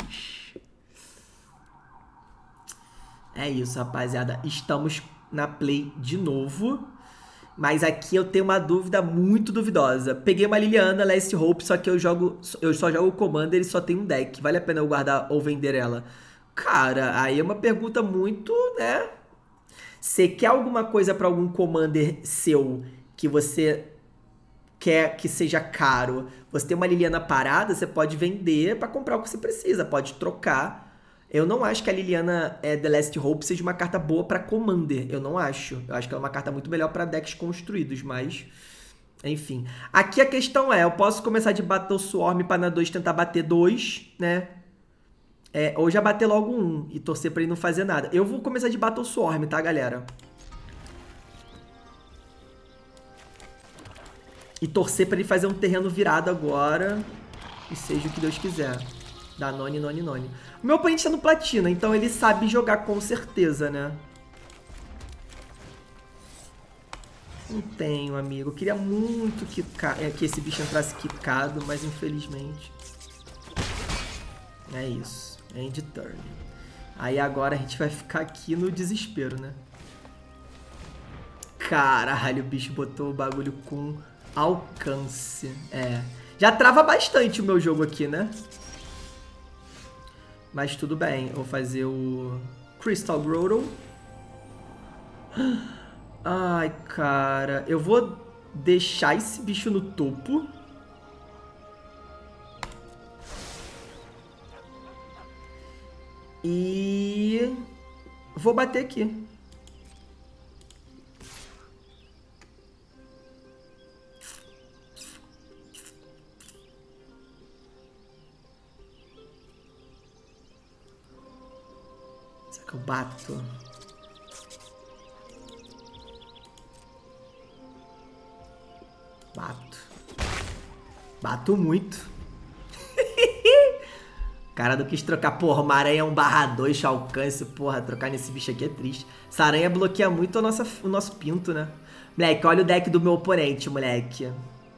É isso, rapaziada. Estamos na play de novo. Mas aqui eu tenho uma dúvida muito duvidosa. Peguei uma Liliana, Last Hope, só que eu só jogo o Commander e só tem um deck. Vale a pena eu guardar ou vender ela? Cara, aí é uma pergunta muito, né? Você quer alguma coisa pra algum Commander seu que você quer que seja caro? Você tem uma Liliana parada, você pode vender pra comprar o que você precisa, pode trocar. Eu não acho que a Liliana The Last Hope seja uma carta boa pra Commander. Eu não acho. Eu acho que ela é uma carta muito melhor pra decks construídos, mas... Enfim. Aqui a questão é, eu posso começar de Battle Swarm pra na 2 tentar bater 2, né? Ou já bater logo 1 e torcer pra ele não fazer nada. Eu vou começar de Battle Swarm, tá, galera? E torcer pra ele fazer um terreno virado agora. E seja o que Deus quiser. Da Noni. O meu oponente tá no platina, então ele sabe jogar com certeza, né? Não tenho, amigo. Eu queria muito que esse bicho entrasse quicado, mas infelizmente... É isso. End turn. Aí agora a gente vai ficar aqui no desespero, né? Caralho, o bicho botou o bagulho com alcance. Já trava bastante o meu jogo aqui, né? Mas tudo bem, eu vou fazer o Crystal Grotto. Ai, cara, eu vou deixar esse bicho no topo. E vou bater aqui. Será que eu bato? Bato muito. Cara, não quis trocar. Porra, uma aranha 1/2 alcance. Porra, trocar nesse bicho aqui é triste. Essa aranha bloqueia muito o nosso pinto, né? Moleque, olha o deck do meu oponente, moleque.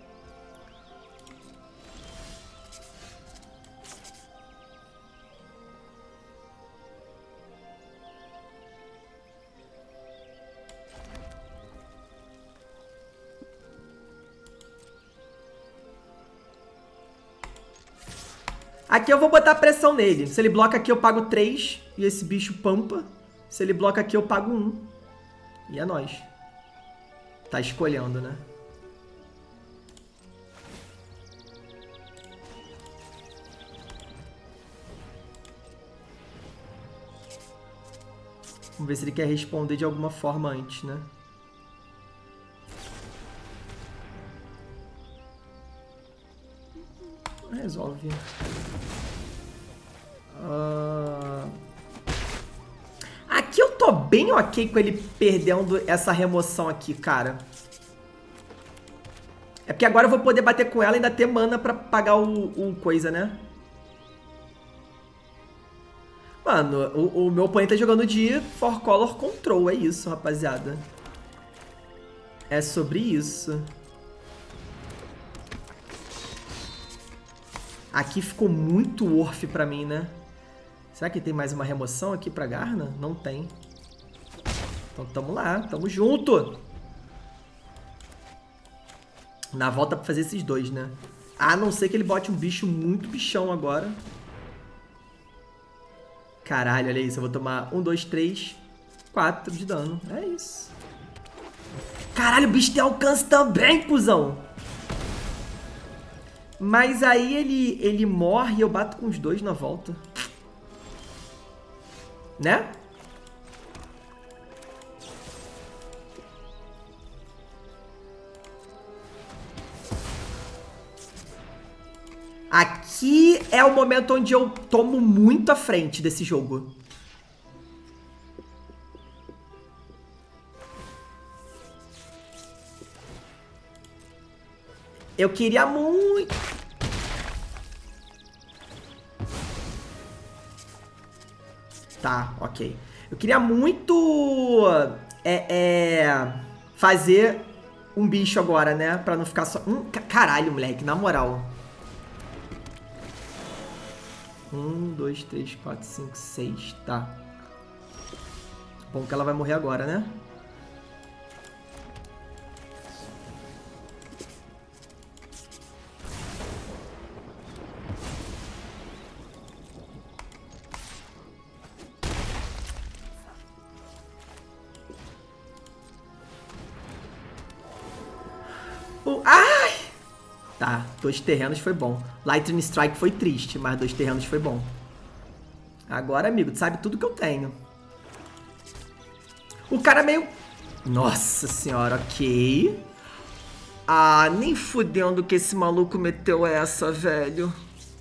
Aqui eu vou botar pressão nele. Se ele bloca aqui, eu pago 3. E esse bicho pampa. Se ele bloca aqui, eu pago 1. E é nóis. Tá escolhendo, né? Vamos ver se ele quer responder de alguma forma antes, né? Resolve. Aqui eu tô bem ok com ele perdendo essa remoção aqui, cara. É porque agora eu vou poder bater com ela e ainda ter mana pra pagar o coisa, né? Mano, o meu oponente tá jogando de 4-color control. É isso, rapaziada. É sobre isso. Aqui ficou muito worth pra mim, né? Será que tem mais uma remoção aqui pra Garna? Não tem. Então tamo lá, tamo junto. Na volta pra fazer esses dois, né? A não ser que ele bote um bicho muito bichão agora. Caralho, olha isso. Eu vou tomar 1, 2, 3, 4 de dano. É isso. Caralho, o bicho tem alcance também, cuzão. Mas aí ele morre e eu bato com os dois na volta. Né? Aqui é o momento onde eu tomo muito à frente desse jogo. Eu queria muito... Tá, ok. Eu queria muito... fazer um bicho agora, né? Pra não ficar só... caralho, moleque, na moral. 1, 2, 3, 4, 5, 6. Tá. Bom que ela vai morrer agora, né? Ai! Tá, 2 terrenos foi bom. Lightning Strike foi triste, mas 2 terrenos foi bom. Agora, amigo, tu sabe tudo que eu tenho. O cara meio... Nossa senhora, ok. Ah, nem fudendo que esse maluco meteu essa, velho.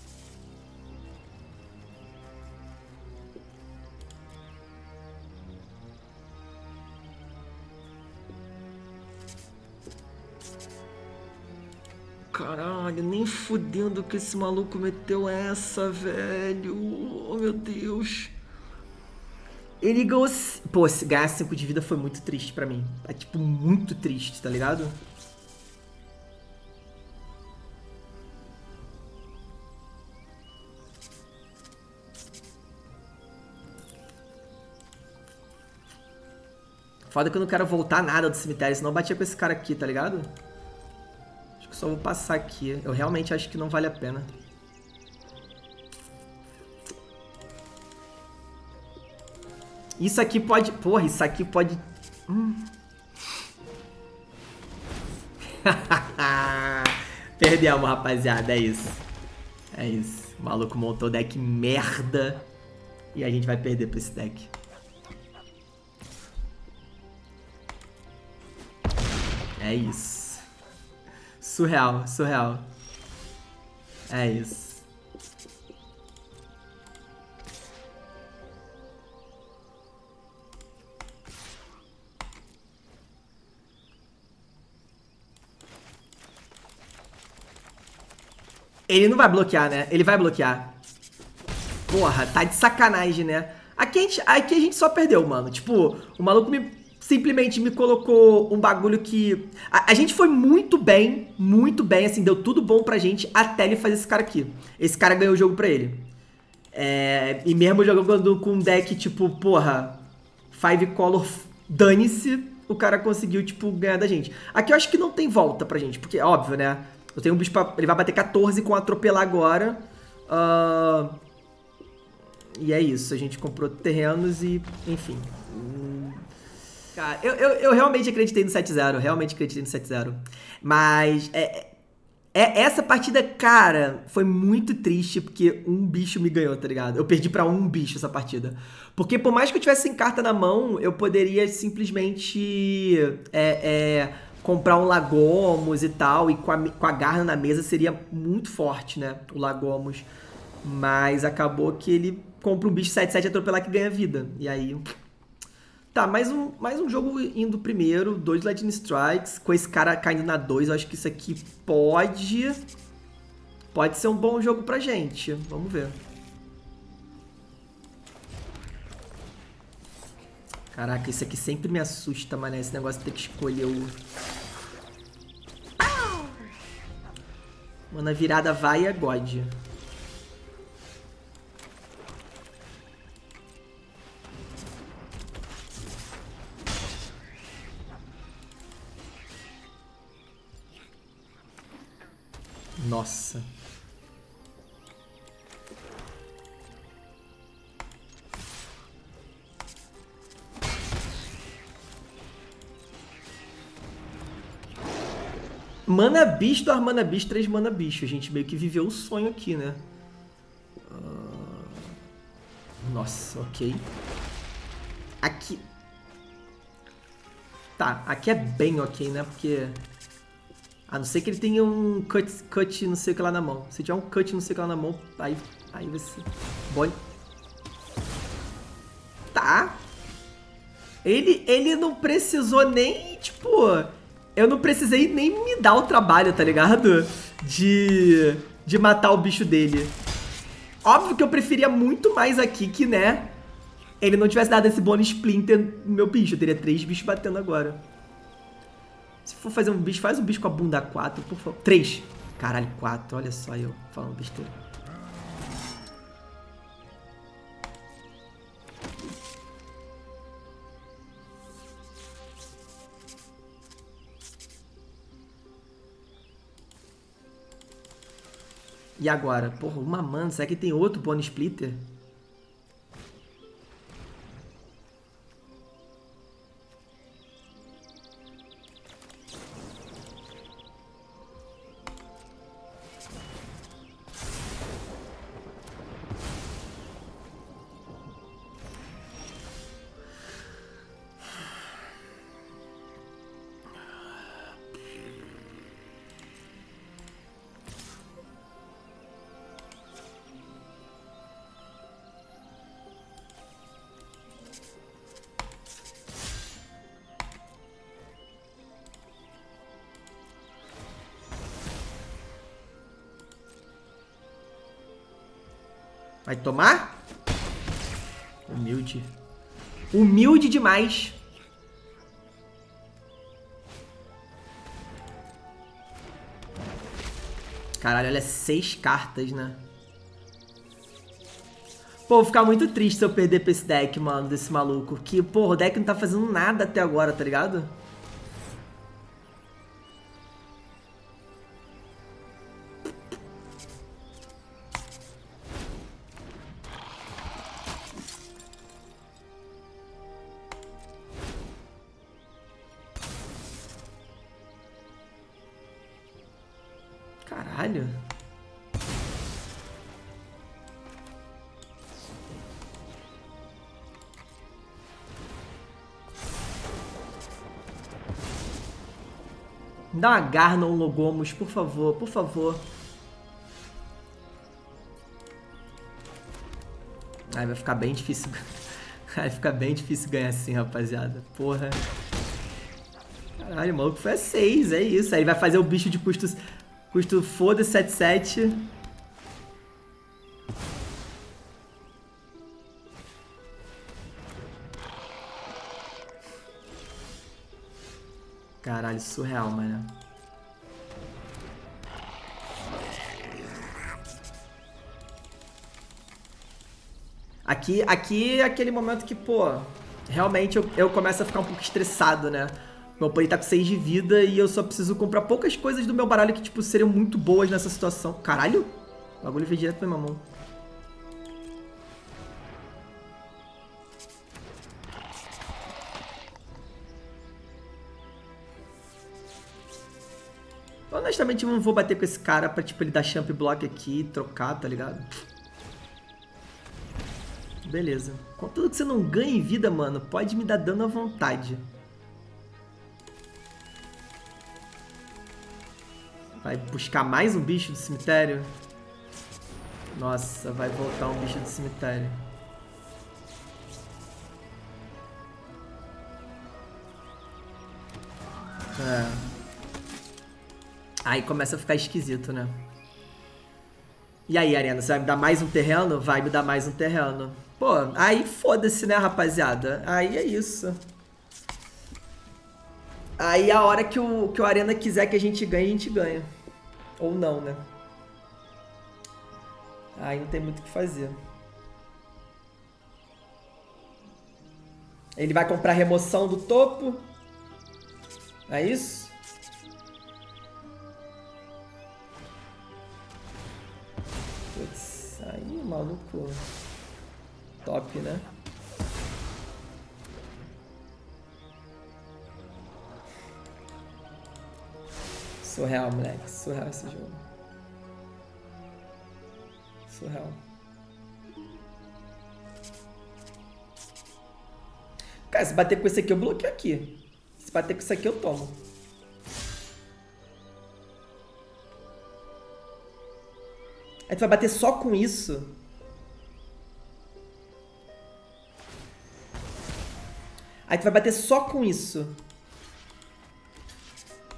Caralho, nem fudendo que esse maluco meteu essa, velho. Oh, meu Deus. Ele ganhou... Pô, ganhar 5 de vida foi muito triste pra mim. É, tipo, muito triste, tá ligado? Foda que eu não quero voltar nada do cemitério, senão eu batia com esse cara aqui, tá ligado? Acho que só vou passar aqui. Eu realmente acho que não vale a pena. Isso aqui pode... Porra, isso aqui pode... Perdemos, rapaziada. É isso. É isso. O maluco montou deck merda. E a gente vai perder pra esse deck. É isso. Surreal, surreal. É isso. Ele não vai bloquear, né? Ele vai bloquear. Porra, tá de sacanagem, né? Aqui a gente só perdeu, mano. Tipo, o maluco simplesmente me colocou um bagulho que... A gente foi muito bem, assim, deu tudo bom pra gente até ele fazer esse cara aqui. Esse cara ganhou o jogo pra ele. E mesmo jogando com um deck, tipo, porra, 5 color, dane-se, o cara conseguiu, tipo, ganhar da gente. Aqui eu acho que não tem volta pra gente, porque, óbvio, né? Eu tenho um bicho pra... Ele vai bater 14 com atropelar agora. E é isso, a gente comprou terrenos e, enfim... Cara, eu realmente acreditei no 7-0, realmente acreditei no 7-0. Mas essa partida, cara, foi muito triste porque um bicho me ganhou, tá ligado? Eu perdi pra um bicho essa partida. Porque por mais que eu tivesse sem carta na mão, eu poderia simplesmente comprar um Lagomos e tal, e com a Garna na mesa seria muito forte, né? O Lagomos. Mas acabou que ele compra um bicho 7-7 e atropelar que ganha vida. E aí... Tá, mais um jogo indo primeiro, 2 Lightning Strikes, com esse cara caindo na 2, eu acho que isso aqui pode ser um bom jogo pra gente, vamos ver. Caraca, isso aqui sempre me assusta, mané, esse negócio de ter que escolher o... Mano, a virada vai e é God. Nossa. Mana Beast, 2 Mana Beast, 3 Mana Beast. A gente meio que viveu o sonho aqui, né? Nossa, ok. Aqui... Tá, aqui é bem ok, né? Porque... A não ser que ele tenha um cut não sei o que lá na mão. Se tiver um cut não sei o que lá na mão, aí vai ser... Bom. Tá. Ele não precisou nem, tipo... eu não precisei nem me dar o trabalho, tá ligado? De matar o bicho dele. Óbvio que eu preferia muito mais aqui que, né, ele não tivesse dado esse bônus Splinter no meu bicho. Eu teria 3 bichos batendo agora. Se for fazer um bicho, faz um bicho com a bunda 4, por favor. 3. Caralho, 4. Olha só eu falando besteira. E agora? Porra, uma mana. Será que tem outro bônus splitter? Vai tomar? Humilde. Humilde demais. Caralho, olha, 6 cartas, né? Pô, vou ficar muito triste se eu perder pra esse deck, mano, desse maluco. Que, porra, o deck não tá fazendo nada até agora, tá ligado? Caralho. Me dá uma Garnon Logomos, por favor, por favor. Ai, vai ficar bem difícil. Vai ficar bem difícil ganhar assim, rapaziada. Porra. Caralho, o maluco foi a 6, é isso. Aí ele vai fazer o bicho de custo foda-se 7/7. Caralho, surreal, mano. Aqui é aquele momento que, pô, realmente eu começo a ficar um pouco estressado, né? Meu oponente tá com 6 de vida e eu só preciso comprar poucas coisas do meu baralho que, tipo, seriam muito boas nessa situação. Caralho! O bagulho veio direto pra minha mão. Honestamente, eu não vou bater com esse cara pra, tipo, ele dar champ block aqui e trocar, tá ligado? Beleza. Contudo que você não ganha em vida, mano, pode me dar dano à vontade. Vai buscar mais um bicho do cemitério? Nossa, vai voltar um bicho do cemitério. É. Aí começa a ficar esquisito, né? E aí, Arena, você vai me dar mais um terreno? Vai me dar mais um terreno. Pô, aí foda-se, né, rapaziada? Aí é isso. Aí a hora que o Arena quiser que a gente ganha. Ou não, né? Aí não tem muito o que fazer. Ele vai comprar remoção do topo. É isso? Putz, aí maluco. Top, né? Surreal, moleque. Surreal esse jogo. Surreal. Cara, se bater com esse aqui, eu bloqueio aqui. Se bater com isso aqui, eu tomo. Aí tu vai bater só com isso. Aí tu vai bater só com isso.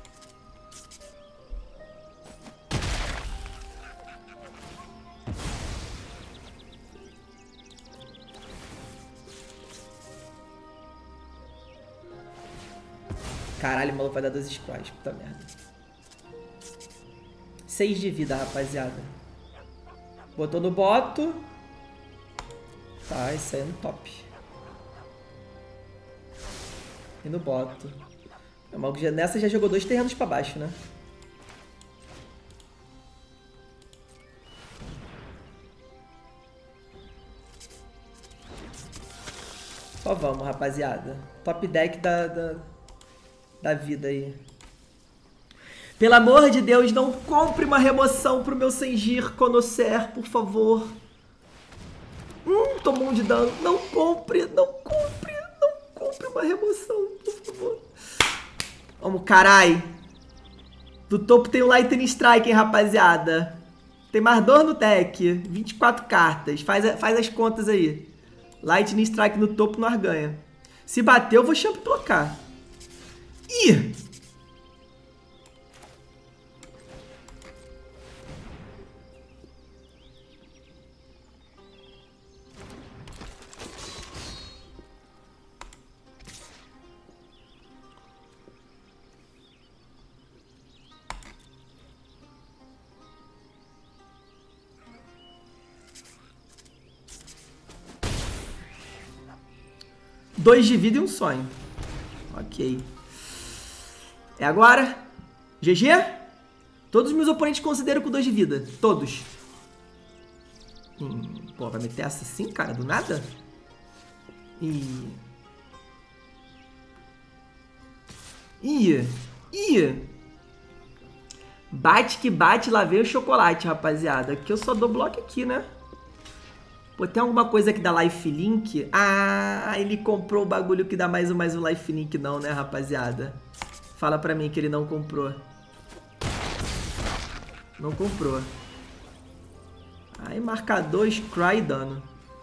Caralho, o maluco vai dar 2 squads. Puta merda. 6 de vida, rapaziada. Botou no boto. Tá, isso aí é no top. E no boto. O maluco nessa já jogou 2 terrenos pra baixo, né? Só vamos, rapaziada. Top deck da vida aí. Pelo amor de Deus, não compre uma remoção pro meu Sengir Connoisseur, por favor. Tomou 1 de dano. Não compre uma remoção, por favor. Vamos, carai. Do topo tem o Lightning Strike, hein, rapaziada. Tem mais 2 no deck. 24 cartas. Faz as contas aí. Lightning Strike no topo, nós ganha. Se bater, eu vou champ blocar. Ih! Dois de vida e um sonho. Ok. É agora. GG? Todos os meus oponentes consideram com 2 de vida. Todos. Pô, vai meter essa assim, cara? Do nada? Ih. Bate que bate, lá vem o chocolate, rapaziada. Aqui eu só dou bloco aqui, né? Pô, tem alguma coisa que dá lifelink? Ah, ele comprou o bagulho que dá mais um lifelink não, né, rapaziada? Fala pra mim que ele não comprou. Não comprou. Aí, marcador, Scry e dano.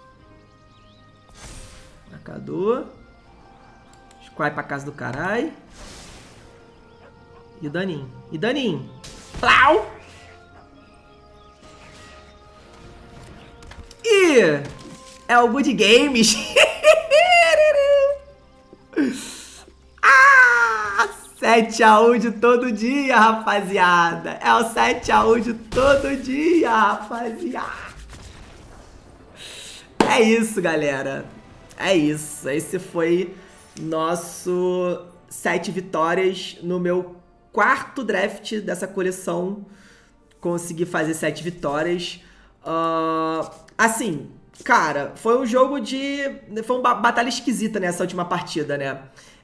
Marcador. Scry pra casa do caralho. E daninho. E daninho. Plau! É o Good Games. 7x1 de todo dia, rapaziada. É o 7x1 de todo dia, rapaziada. É isso, galera. É isso. Esse foi nosso 7 vitórias no meu 4º draft dessa coleção. Consegui fazer 7 vitórias. Assim, cara, foi um jogo de... Foi uma batalha esquisita nessa última partida, né?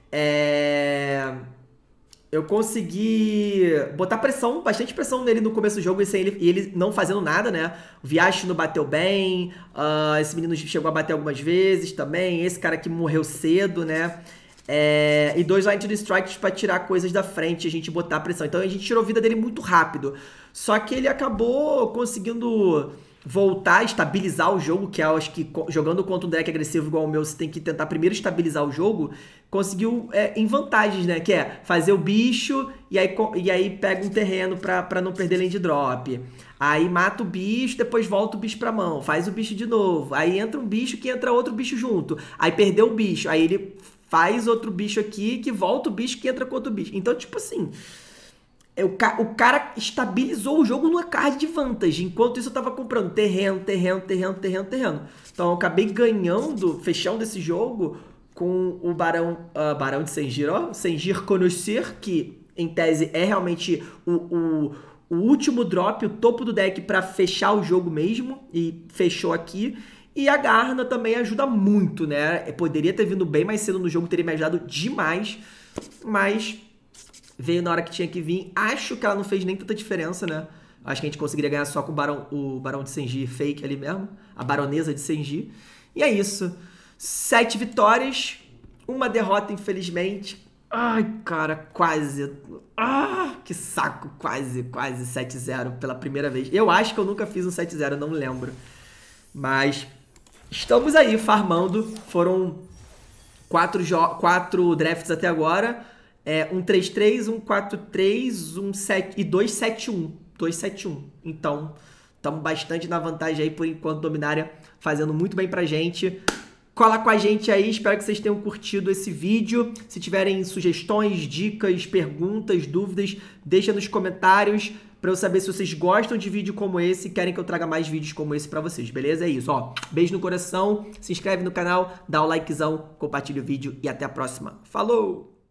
Eu consegui botar pressão, bastante pressão nele no começo do jogo, e ele não fazendo nada, né? O Viash não bateu bem, esse menino chegou a bater algumas vezes também, esse cara que morreu cedo, né? E 2 Lightning Strikes pra tirar coisas da frente e a gente botar pressão. Então a gente tirou a vida dele muito rápido. Só que ele acabou conseguindo voltar, estabilizar o jogo, que eu acho que jogando contra um deck agressivo igual o meu, você tem que tentar primeiro estabilizar o jogo. Conseguiu em vantagens, né? Que é fazer o bicho e aí pega um terreno pra não perder land drop. Aí mata o bicho, depois volta o bicho pra mão, faz o bicho de novo. Aí entra um bicho que entra outro bicho junto. Aí perdeu o bicho, aí ele faz outro bicho aqui que volta o bicho que entra com outro bicho. Então, tipo assim... O cara estabilizou o jogo numa card de vantagem. Enquanto isso eu tava comprando terreno. Então eu acabei ganhando, fechando esse jogo com o Barão de Sengir, ó. Sengir Connoisseur, que em tese é realmente o último drop, o topo do deck pra fechar o jogo mesmo. E fechou aqui. E a Garna também ajuda muito, né? Poderia ter vindo bem mais cedo no jogo, teria me ajudado demais. Mas... veio na hora que tinha que vir. Acho que ela não fez nem tanta diferença, né? Acho que a gente conseguiria ganhar só com o Barão de Sengir fake ali mesmo. A Baronesa de Sengir. E é isso. 7 vitórias. 1 derrota, infelizmente. Ai, cara, quase. Que saco. Quase 7-0 pela primeira vez. Eu acho que eu nunca fiz um 7-0, não lembro. Mas estamos aí farmando. Foram 4 drafts até agora. Um 3-3, um 4-3, um 7 e 2-7-1. 2-7-1. Então, estamos bastante na vantagem aí por enquanto, Dominária fazendo muito bem pra gente. Cola com a gente aí, espero que vocês tenham curtido esse vídeo. Se tiverem sugestões, dicas, perguntas, dúvidas, deixa nos comentários para eu saber se vocês gostam de vídeo como esse e querem que eu traga mais vídeos como esse para vocês, beleza? É isso, ó. Beijo no coração, se inscreve no canal, dá o likezão, compartilha o vídeo e até a próxima. Falou!